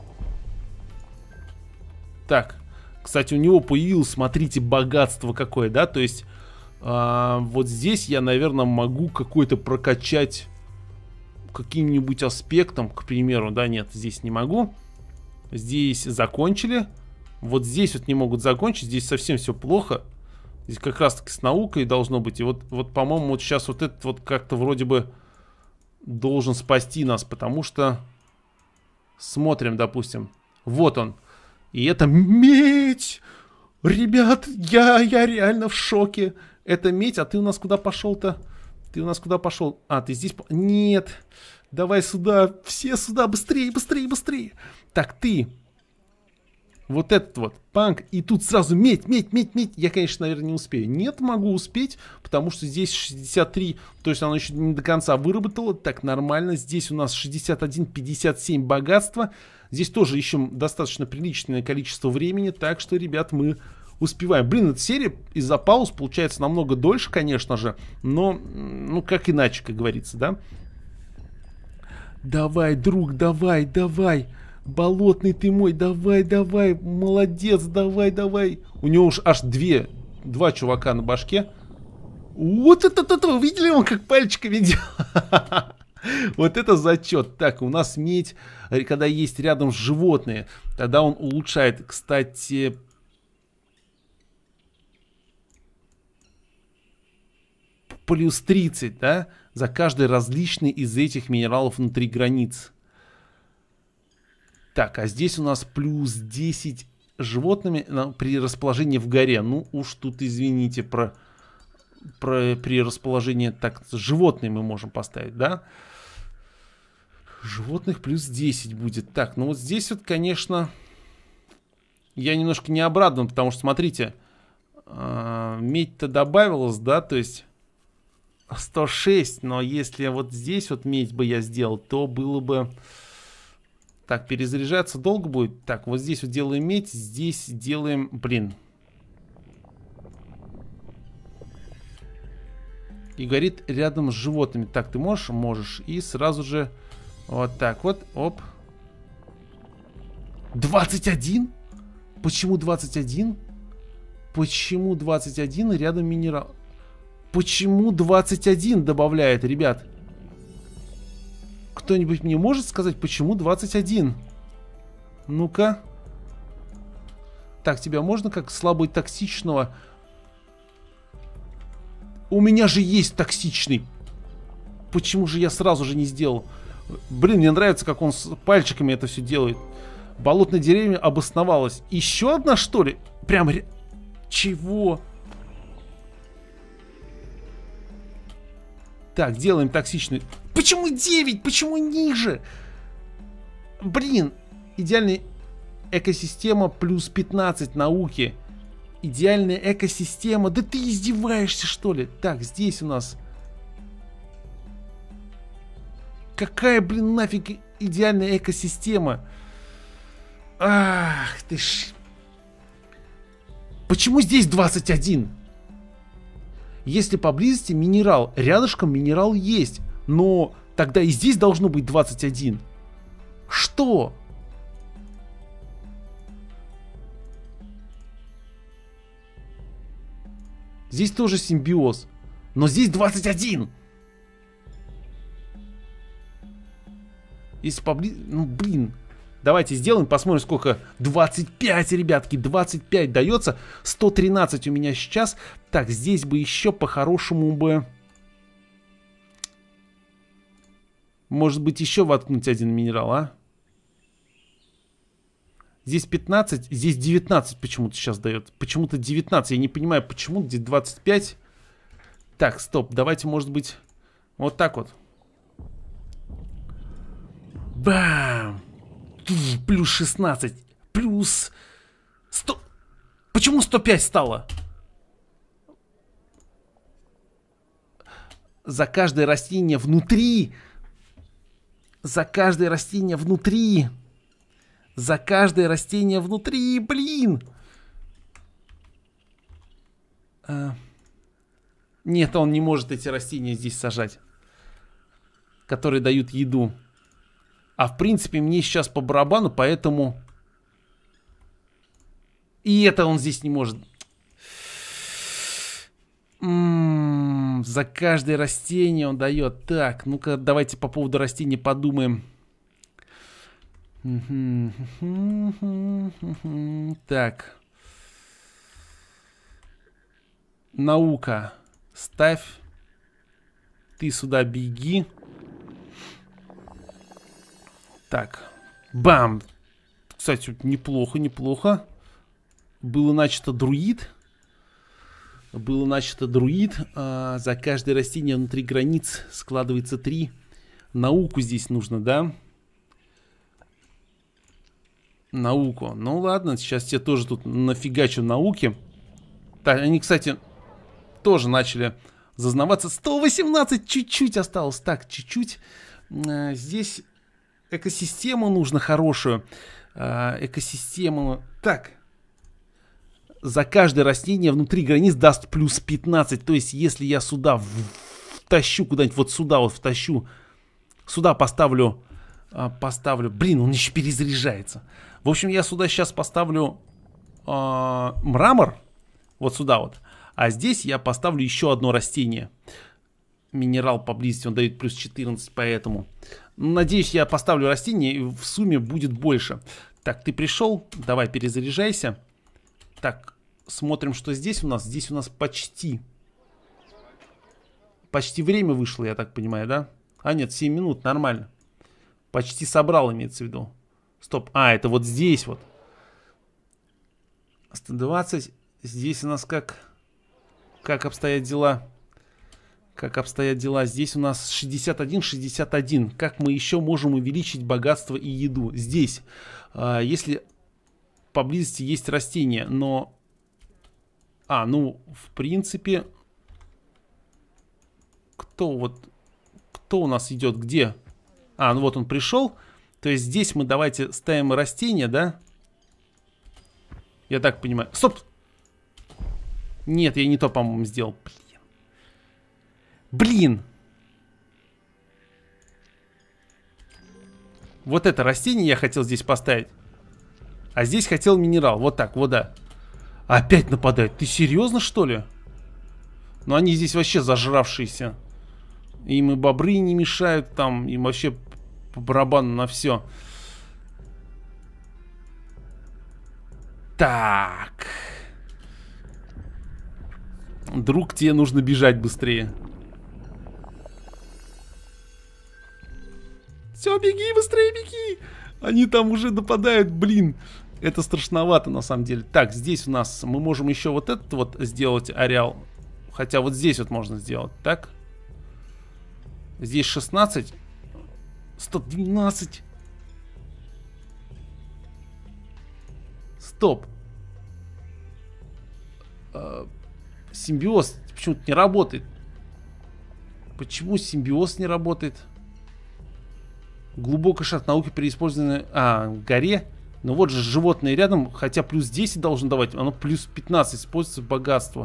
Так, кстати, у него появилось, смотрите, богатство какое, да? То есть, вот здесь я, наверное, могу какой-то прокачать каким-нибудь аспектом, к примеру. Да, нет, здесь не могу. Здесь закончили. Вот здесь вот не могут закончить, здесь совсем все плохо. Здесь как раз таки с наукой должно быть. И вот по-моему, вот сейчас вот этот вот как-то вроде бы должен спасти нас, потому что... Смотрим, допустим. Вот он. И это медь! Ребят, я реально в шоке. Это медь, а ты у нас куда пошел-то? Ты у нас куда пошел? А, ты здесь... Нет. Давай сюда. Все сюда. Быстрее, быстрее, быстрее. Так, ты... Вот этот вот панк. И тут сразу медь. Я, конечно, наверное, не успею. Нет, могу успеть, потому что здесь 63. То есть оно еще не до конца выработало. Так, нормально. Здесь у нас 61, 57 богатства. Здесь тоже ищем достаточно приличное количество времени. Так что, ребят, мы успеваем. Блин, эта серия из-за пауз получается намного дольше, конечно же. Но, ну, как иначе, как говорится, да? Давай, друг, давай, давай. Болотный ты мой, давай, давай. Молодец, давай, давай. У него уж аж два чувака на башке. Вот это, видели, он как пальчиками делал? Вот это зачет. Так, у нас медь, когда есть рядом животные, тогда он улучшает, кстати... Плюс 30, да? За каждый различный из этих минералов внутри границ. Так, а здесь у нас плюс 10 животными при расположении в горе. Ну уж тут, извините, при расположении, так, животные мы можем поставить, да? Животных плюс 10 будет. Так, ну вот здесь вот, конечно, я немножко не обрадован, потому что, смотрите, медь-то добавилась, да, то есть 106, но если вот здесь вот медь бы я сделал, то было бы... Так, перезаряжаться долго будет. Так, вот здесь вот делаем медь, здесь делаем... Блин. И горит рядом с животными. Так, ты можешь? Можешь. И сразу же вот так вот. Оп. 21? Почему 21? Почему 21 рядом минерал? Почему 21 добавляет, ребят? Кто-нибудь мне может сказать, почему 21? Ну-ка. Так, тебя можно как слабо токсичного? У меня же есть токсичный. Почему же я сразу же не сделал? Блин, мне нравится, как он с пальчиками это все делает. Болотная деревня обосновалась. Еще одна, что ли? Прям... Чего? Так, делаем токсичный. Почему 9? Почему ниже? Блин. Идеальная экосистема плюс 15 науки. Идеальная экосистема. Да ты издеваешься, что ли? Так, здесь у нас... Какая, блин, нафиг идеальная экосистема? Ах ты ж... Почему здесь 21? Если поблизости минерал, рядышком минерал есть, но тогда и здесь должно быть 21. Что? Здесь тоже симбиоз, но здесь 21. Если поблизости... Ну, блин. Давайте сделаем, посмотрим, сколько. 25, ребятки, 25 дается. 113 у меня сейчас. Так, здесь бы еще по-хорошему бы... Может быть, еще воткнуть один минерал, а? Здесь 15, здесь 19 почему-то сейчас дает. Почему-то 19, я не понимаю, почему здесь 25. Так, стоп, давайте, может быть, вот так вот. Бам! Плюс 16. Плюс 100. Почему 105 стало? За каждое растение внутри. За каждое растение внутри. За каждое растение внутри. Блин. Нет, он не может эти растения здесь сажать, которые дают еду. А в принципе мне сейчас по барабану, поэтому... И это он здесь не может. За каждое растение он дает. Так, ну-ка давайте по поводу растений подумаем. Так. Наука. Ставь. Ты сюда беги. Так, бам. Кстати, неплохо, неплохо. Было начато друид. Было начато друид. За каждое растение внутри границ складывается 3. Науку здесь нужно, да? Науку. Ну ладно, сейчас тебе тоже тут нафигачу науки. Так, они, кстати, тоже начали зазнаваться. 118, чуть-чуть осталось. Так, чуть-чуть. Здесь... Экосистему нужно хорошую. Экосистему. Так. За каждое растение внутри границ даст плюс 15. То есть, если я сюда втащу, куда-нибудь вот сюда вот втащу, сюда поставлю поставлю... Блин, он еще перезаряжается. В общем, я сюда сейчас поставлю мрамор. Вот сюда вот. А здесь я поставлю еще одно растение. Минерал поблизости, он дает плюс 14, поэтому... Надеюсь, я поставлю растение, и в сумме будет больше. Так, ты пришел, давай перезаряжайся. Так, смотрим, что здесь у нас. Здесь у нас почти время вышло, я так понимаю, да? А нет, 7 минут, нормально. Почти собрал, имеется в виду. Стоп, это вот здесь вот. 120. Здесь у нас как обстоят дела? Как обстоят дела? Здесь у нас 61, 61. Как мы еще можем увеличить богатство и еду? Здесь, если поблизости есть растения, но... ну, в принципе... Кто у нас идет? Где? Ну вот он пришел. То есть здесь мы давайте ставим растения, да? Я так понимаю. Стоп! Нет, я не то, по-моему, сделал. Блин! Вот это растение я хотел здесь поставить. А здесь хотел минерал. Вот так, вот да. Опять нападает. Ты серьезно, что ли? Ну они здесь вообще зажравшиеся. Им и бобры не мешают там. Им вообще по барабану на все. Так. Друг, тебе нужно бежать быстрее. Все, беги, быстрее беги. Они там уже нападают, блин. Это страшновато на самом деле. Так, здесь у нас мы можем еще вот этот вот сделать ареал. Хотя вот здесь вот можно сделать, так? Здесь 16. 112. Стоп. Симбиоз почему-то не работает. Почему симбиоз не работает? Глубокий шаг науки при использовании... горе. Но вот же животные рядом. Хотя плюс 10 должен давать. Оно плюс 15. Используется богатство.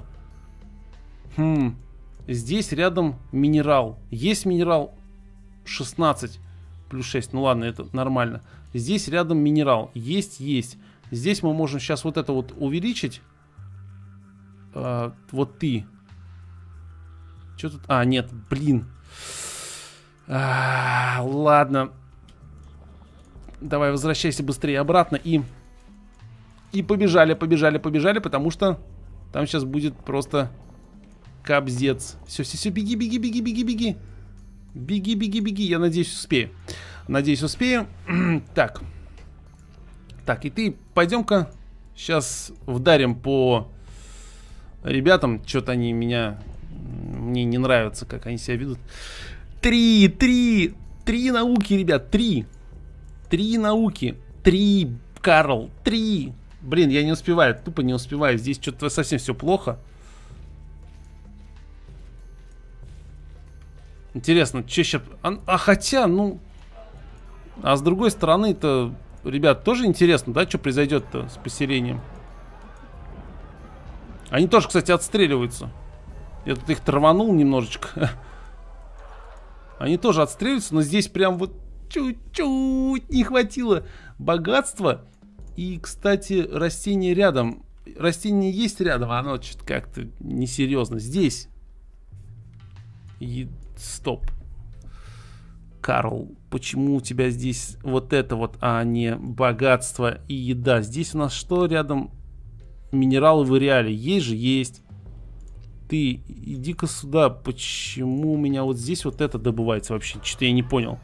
Здесь рядом минерал. Есть минерал 16. Плюс 6. Ну ладно, это нормально. Здесь рядом минерал. Есть. Здесь мы можем сейчас вот это вот увеличить. Вот ты. Что тут? Нет, блин. Ладно. Давай возвращайся быстрее обратно и побежали, потому что там сейчас будет просто капздец. Все, беги. Беги. Я надеюсь, успею. Так, и ты пойдем-ка сейчас вдарим по ребятам. Что-то они мне не нравится, как они себя ведут. Три науки, ребят, три науки. 3, Карл, 3. Блин, я не успеваю, тупо не успеваю. Здесь что-то совсем все плохо. Интересно, что сейчас... хотя, ну... А с другой стороны-то, ребят, тоже интересно, да, что произойдет-то с поселением. Они тоже, кстати, отстреливаются. Я тут их траванул немножечко. Они тоже отстреливаются, но здесь прям вот чуть-чуть не хватило богатства. И, кстати, растение рядом. Растение есть рядом, а оно что-то как-то несерьезно. Здесь. И... Стоп. Карл, почему у тебя здесь вот это вот, а не богатство и еда? Здесь у нас что рядом? Минералы в ареале. Есть же? Есть. Ты иди-ка сюда. Почему у меня вот здесь вот это добывается вообще? Что-то я не понял.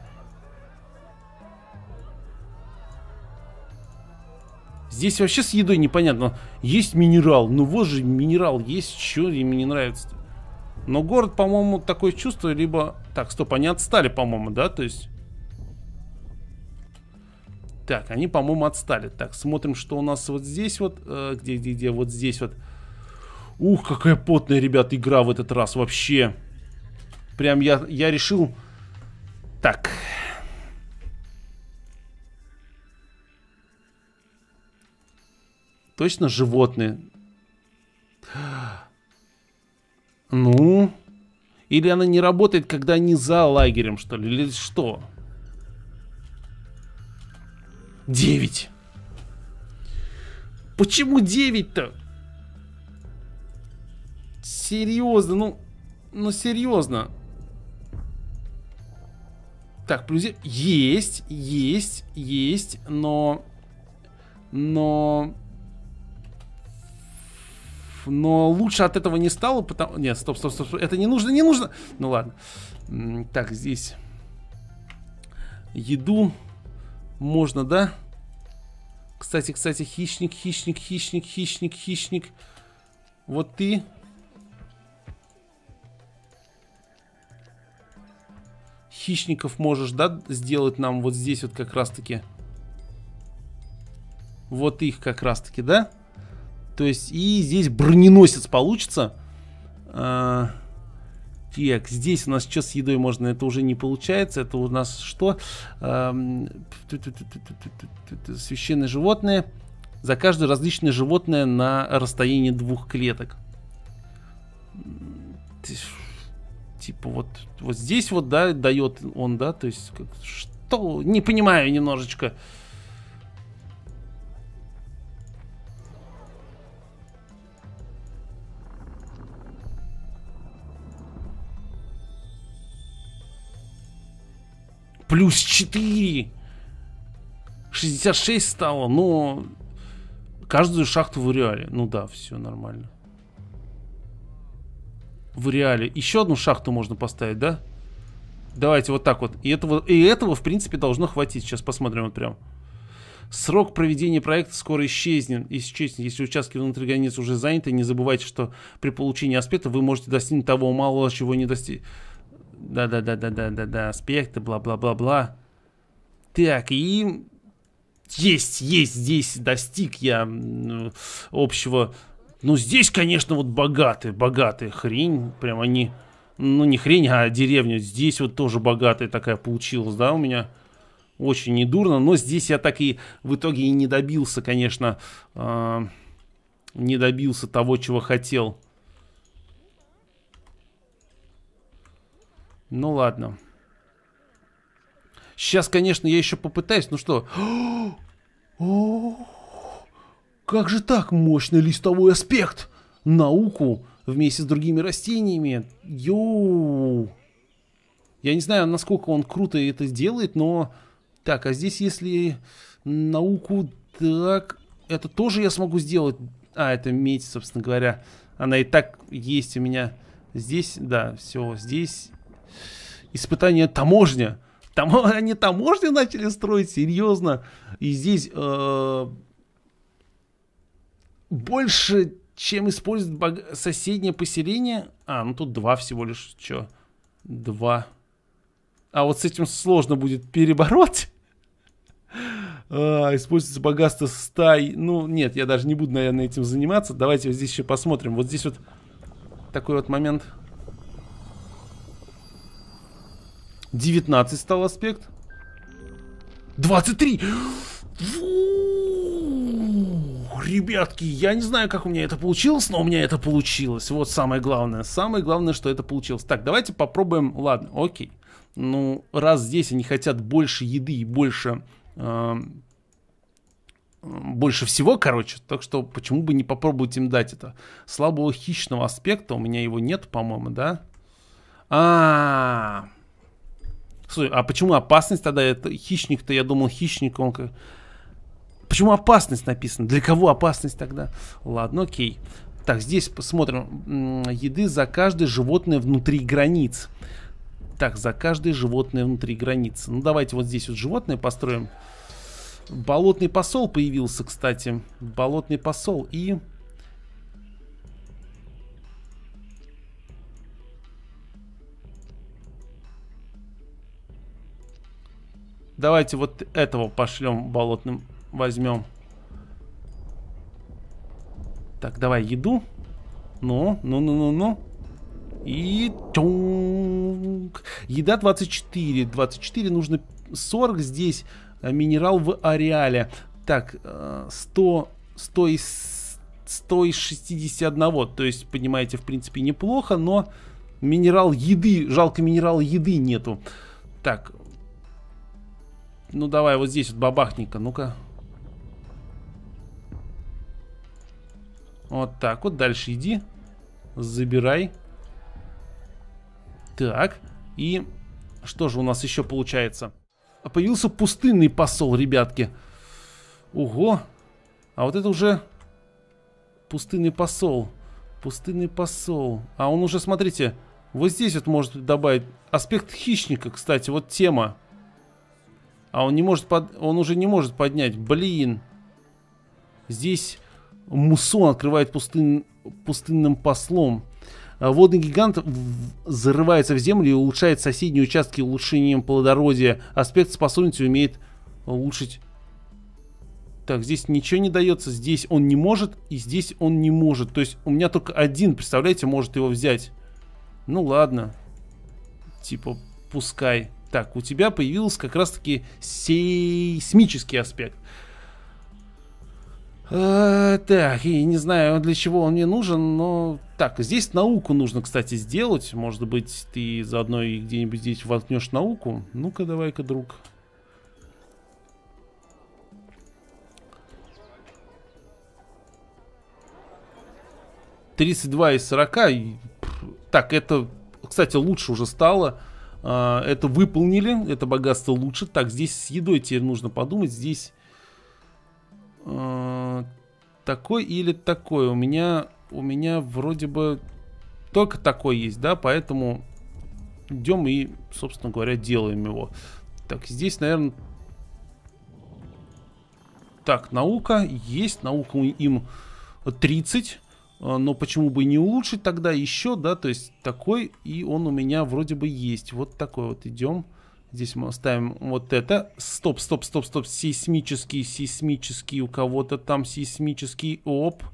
Здесь вообще с едой непонятно. Есть минерал. Ну вот же минерал есть. Что им не нравится-то? Но город, по-моему, такое чувство, либо... Так, стоп, они отстали, по-моему, да? То есть... Так, они, по-моему, отстали. Так, смотрим, что у нас вот здесь вот. Где? Вот здесь вот. Ух, какая потная, ребят, игра в этот раз. Вообще. Прям я решил... Так. Точно животные. Ну... Или она не работает, когда они за лагерем, что ли? Или что? 9. Почему 9-то? Серьезно, ну серьезно. Так, плюс есть, но лучше от этого не стало, потому... Нет, стоп, это не нужно. Ну ладно. Так, здесь еду можно, да? Кстати, хищник. Вот ты. Хищников можешь, да, сделать нам вот здесь вот как раз-таки. Вот их как раз-таки, да? То есть и здесь броненосец получится. Так, здесь у нас что с едой можно? Это уже не получается. Это у нас что? Священное животное. За каждое различное животное на расстоянии 2 клеток. Типа вот здесь вот, да, дает он, да, то есть что? Не понимаю немножечко. Плюс 4. 66 стало, но каждую шахту в реале. Ну да, все нормально. В реале. Еще одну шахту можно поставить, да? Давайте вот так вот. И этого, в принципе, должно хватить. Сейчас посмотрим вот прям. Срок проведения проекта скоро исчезнет. Если участки внутри границ уже заняты, не забывайте, что при получении аспекта вы можете достигнуть того малого, чего не достиг. Да, аспекты, бла-бла-бла-бла. Так, и... Есть, здесь достиг я общего... Ну, здесь, конечно, вот богатая хрень. Прям они... Ну, не хрень, а деревня. Здесь вот тоже богатая такая получилась, да, у меня. Очень недурно. Но здесь я так и в итоге и не добился, конечно. Не добился того, чего хотел. Ну, ладно. Сейчас, конечно, я еще попытаюсь. Ну что... Как же так? Мощный листовой аспект! Науку вместе с другими растениями. Йоу! Я не знаю, насколько он круто это сделает, но... Так, а здесь если науку... Так, это тоже я смогу сделать. А, это медь, собственно говоря. Она и так есть у меня. Здесь, да, все, здесь... Испытание таможня. Они таможню начали строить, серьезно. И здесь... больше, чем использует соседнее поселение. А, ну тут 2 всего лишь. Че? 2. А вот с этим сложно будет перебороть. Используется богатство стай. Ну, нет, я даже не буду, наверное, этим заниматься. Давайте вот здесь еще посмотрим. Вот здесь вот такой вот момент. 19 стал аспект. 23! Ребятки, я не знаю, как у меня это получилось, но у меня это получилось. Вот самое главное. Самое главное, что это получилось. Так, давайте попробуем. Ладно, окей. Ну, раз здесь они хотят больше еды и больше всего, короче. Так что, почему бы не попробовать им дать это? Слабого хищного аспекта. У меня его нет, по-моему, да? Слушай, а почему опасность тогда? Это хищник-то, я думал, хищник, он как... Почему опасность написано? Для кого опасность тогда? Ладно, окей. Так, здесь посмотрим. Еды за каждое животное внутри границ. Так, за каждое животное внутри границ. Ну, давайте вот здесь вот животное построим. Болотный посол появился, кстати. Болотный посол и... Давайте вот этого пошлем болотным. Возьмем. Так, давай еду. Ну. И... Еда 24. 24 нужно 40 здесь. Минерал в ареале. Так, 100 из 61. То есть, понимаете, в принципе, неплохо, но минерал еды... Жалко, минерала еды нету. Так... Ну давай вот здесь вот бабахника, ну-ка. Вот так вот, дальше иди. Забирай. Так, и что же у нас еще получается? Появился пустынный посол, ребятки. Ого. А вот это уже пустынный посол. Пустынный посол. А он уже, смотрите, вот здесь вот может добавить аспект хищника, кстати, вот тема. А он не может он уже не может поднять. Блин. Здесь муссон открывает пустынным послом. Водный гигант зарывается в землю и улучшает соседние участки улучшением плодородия. Аспект способности умеет улучшить. Так, здесь ничего не дается. Здесь он не может, и здесь он не может. То есть у меня только один, представляете, может его взять. Ну ладно. Типа, пускай. Так, у тебя появился как раз-таки сейсмический аспект. Так, и не знаю, для чего он мне нужен, но... Так, здесь науку нужно, кстати, сделать. Может быть, ты заодно и где-нибудь здесь воткнешь науку. Ну-ка, давай-ка, друг. $32 из 40. Так, это, кстати, лучше уже стало. Это выполнили, это богатство лучше. Так, здесь с едой теперь нужно подумать. Здесь... такой или такой? У меня вроде бы только такой есть, да, поэтому идем и, собственно говоря, делаем его. Так, здесь, наверное... Так, наука есть, наука им 30, но почему бы и не улучшить тогда еще, да, то есть такой, и он у меня вроде бы есть. Вот такой вот идем. Здесь мы оставим вот это. Стоп. Сейсмический. У кого-то там сейсмический. Оп.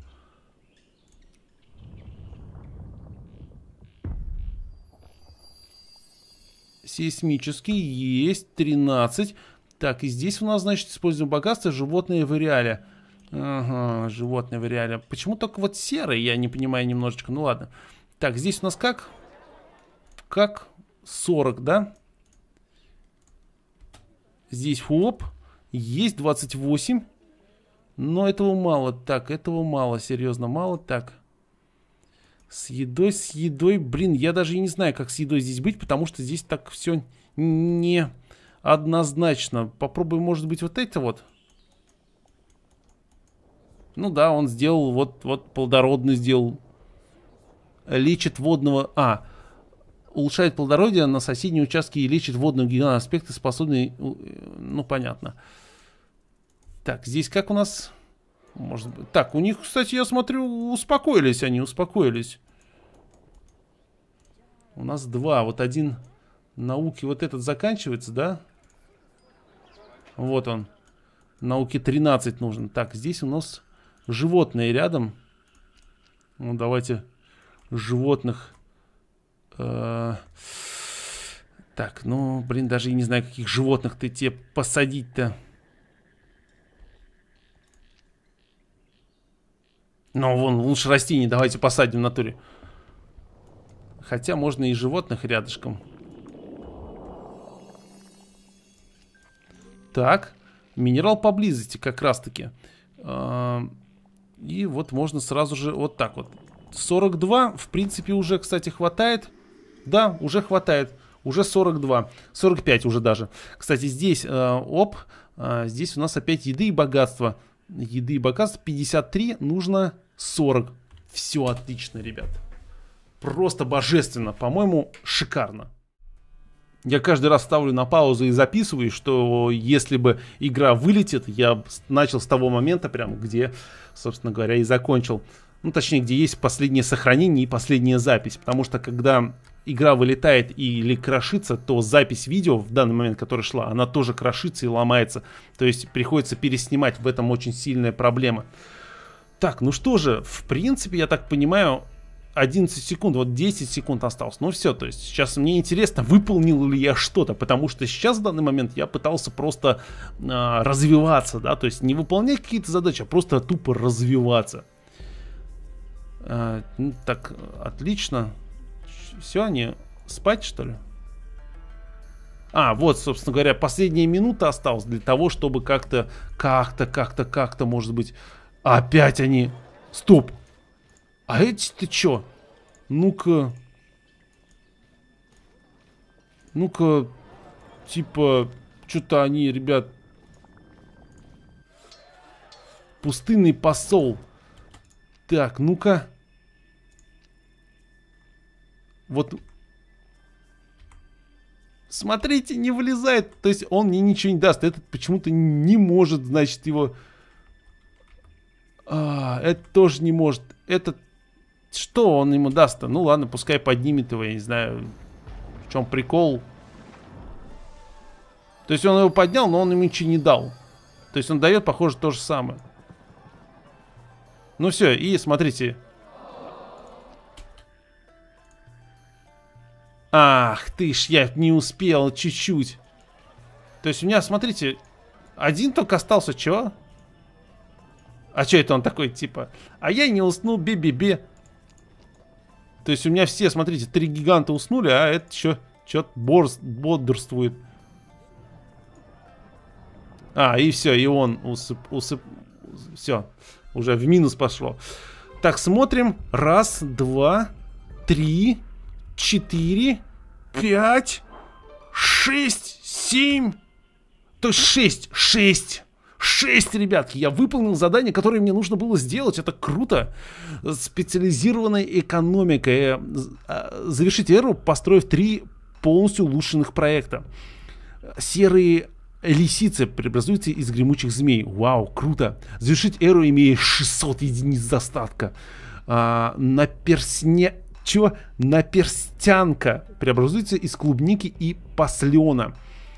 Сейсмический. Есть. 13. Так, и здесь у нас, значит, используем богатство. Животные в реале. Ага, животные в реале. Почему только вот серый? Я не понимаю немножечко. Ну ладно. Так, здесь у нас как? Как 40, да? Здесь хоп. Есть 28. Но этого мало. Так, этого мало. Серьезно, мало. Так. С едой. Блин, я даже и не знаю, как с едой здесь быть, потому что здесь так все не однозначно. Попробуем, может быть, вот это вот. Ну да, он сделал, вот плодородный сделал. Лечит водного... улучшает плодородие на соседние участки и лечит водные гигантские аспекты, способные... Ну, понятно. Так, здесь как у нас... Может быть... Так, у них, кстати, я смотрю, успокоились они, успокоились. У нас 2. Вот один науки, вот этот заканчивается, да? Вот он. Науки 13 нужно. Так, здесь у нас животные рядом. Ну, давайте животных... Так, ну, блин, даже и не знаю, каких животных ты тебе посадить-то. Ну, вон, лучше растений давайте посадим в натуре. Хотя можно и животных рядышком. Так, минерал поблизости как раз-таки. И вот можно сразу же вот так вот. 42, в принципе, уже, кстати, хватает. Да, уже хватает. Уже 42. 45 уже даже. Кстати, здесь, здесь у нас опять еды и богатства. Еды и богатства 53, нужно 40. Все отлично, ребят. Просто божественно. По-моему, шикарно. Я каждый раз ставлю на паузу и записываю, что если бы игра вылетит, я начал с того момента, прям где, собственно говоря, и закончил. Ну, точнее, где есть последнее сохранение и последняя запись. Потому что, когда игра вылетает или крошится, то запись видео в данный момент, которая шла, она тоже крошится и ломается. То есть, приходится переснимать. В этом очень сильная проблема. Так, ну что же, в принципе, я так понимаю, 11 секунд, вот 10 секунд осталось. Ну все, то есть, сейчас мне интересно, выполнил ли я что-то. Потому что сейчас, в данный момент, я пытался просто развиваться, да. То есть, не выполнять какие-то задачи, а просто тупо развиваться. Ну, так, отлично. Все, они спать, что ли? А, вот, собственно говоря, последняя минута осталась для того, чтобы как-то, может быть... Опять они... Стоп! А эти-то чё? Ну-ка... Ну-ка... Типа... Что-то они, ребят... Пустынный посол. Так, ну-ка... Вот... Смотрите, не вылезает. То есть он мне ничего не даст. Этот почему-то не может, значит, его... это тоже не может. Этот... Что он ему даст-то? Ну ладно, пускай поднимет его, я не знаю, в чем прикол. То есть он его поднял, но он ему ничего не дал. То есть он дает, похоже, то же самое. Ну все, и смотрите. Ах ты ж, я не успел чуть-чуть. То есть у меня, смотрите, один только остался, чё? А чё это он такой, типа? А я не уснул, бе-бе-бе. То есть у меня все, смотрите, 3 гиганта уснули, а это чё-то бодрствует. И все, и он все, уже в минус пошло. Так, смотрим. 1, 2, 3, 4, 5, 6, 7. То есть 6, ребятки. Я выполнил задание, которое мне нужно было сделать. Это круто. Специализированная экономика. Завершить эру, построив 3 полностью улучшенных проекта. Серые лисицы преобразуются из гремучих змей. Вау, круто. Завершить эру, имея 600 единиц достатка. Наперстянка преобразуется из клубники и послена.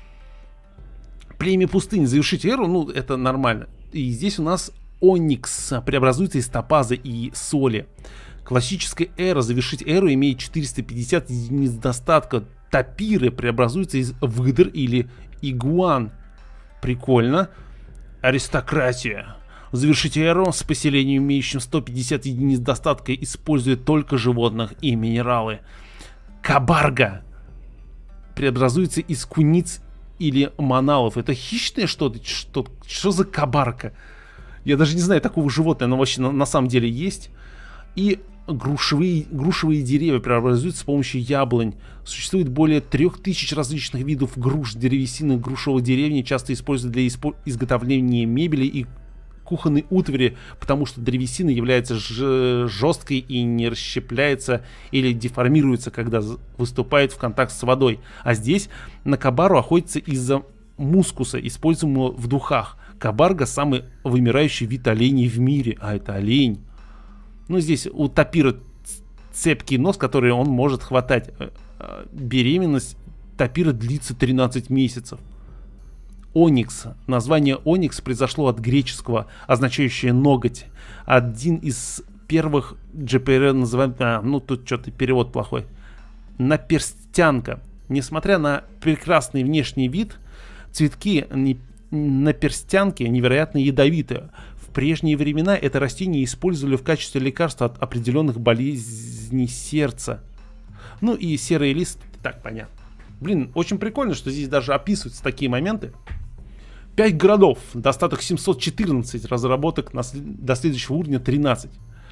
Племя пустыни. Завершить эру, ну, это нормально. И здесь у нас оникс преобразуется из топаза и соли. Классическая эра. Завершить эру, имеет 450 единиц достатка. Тапиры преобразуются из выдр или игуан. Прикольно. Аристократия. Завершить эру с поселением, имеющим 150 единиц достатка, используя только животных и минералы. Кабарга преобразуется из куниц или маналов. Это хищное что-то? Что за кабарка? Я даже не знаю такого животного, но вообще на самом деле есть. И грушевые деревья преобразуются с помощью яблонь. Существует более 3000 различных видов груш. Древесины грушевой деревни часто используют для изготовления мебели и кухонной утвари, потому что древесина является жесткой и не расщепляется или деформируется, когда выступает в контакт с водой. А здесь на кабару охотятся из-за мускуса, используемого в духах. Кабарга — самый вымирающий вид оленей в мире. А это олень. Ну, здесь у тапира цепкий нос, который он может хватать. Беременность тапира длится 13 месяцев. Оникс. Название оникс произошло от греческого, означающее ноготь. Один из первых GPR называют... ну, тут что-то перевод плохой. Наперстянка. Несмотря на прекрасный внешний вид, цветки наперстянки невероятно ядовитые. В прежние времена это растение использовали в качестве лекарства от определенных болезней сердца. Ну и серый лист, так понятно. Блин, очень прикольно, что здесь даже описываются такие моменты. 5 городов, достаток 714, разработок до следующего уровня 13.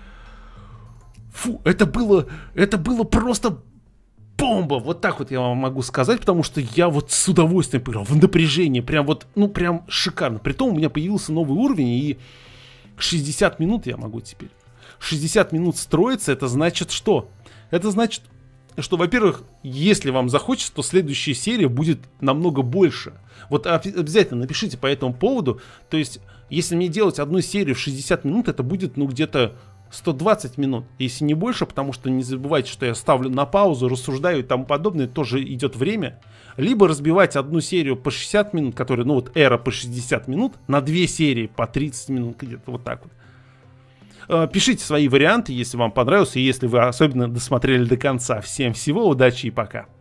Фу, это было просто бомба, вот так вот я вам могу сказать, потому что я вот с удовольствием поиграл, в напряжении, прям вот, ну прям шикарно. Притом у меня появился новый уровень, и 60 минут я могу теперь. 60 минут строиться, это значит что? Это значит, что, во-первых, если вам захочется, то следующая серия будет намного больше. Вот обязательно напишите по этому поводу. То есть, если мне делать одну серию в 60 минут, это будет, ну, где-то 120 минут. Если не больше, потому что не забывайте, что я ставлю на паузу, рассуждаю и тому подобное, тоже идет время. Либо разбивать одну серию по 60 минут, которая, ну, вот эра по 60 минут, на 2 серии по 30 минут, где-то вот так вот. Пишите свои варианты, если вам понравилось, и если вы особенно досмотрели до конца. Всем всего, удачи и пока.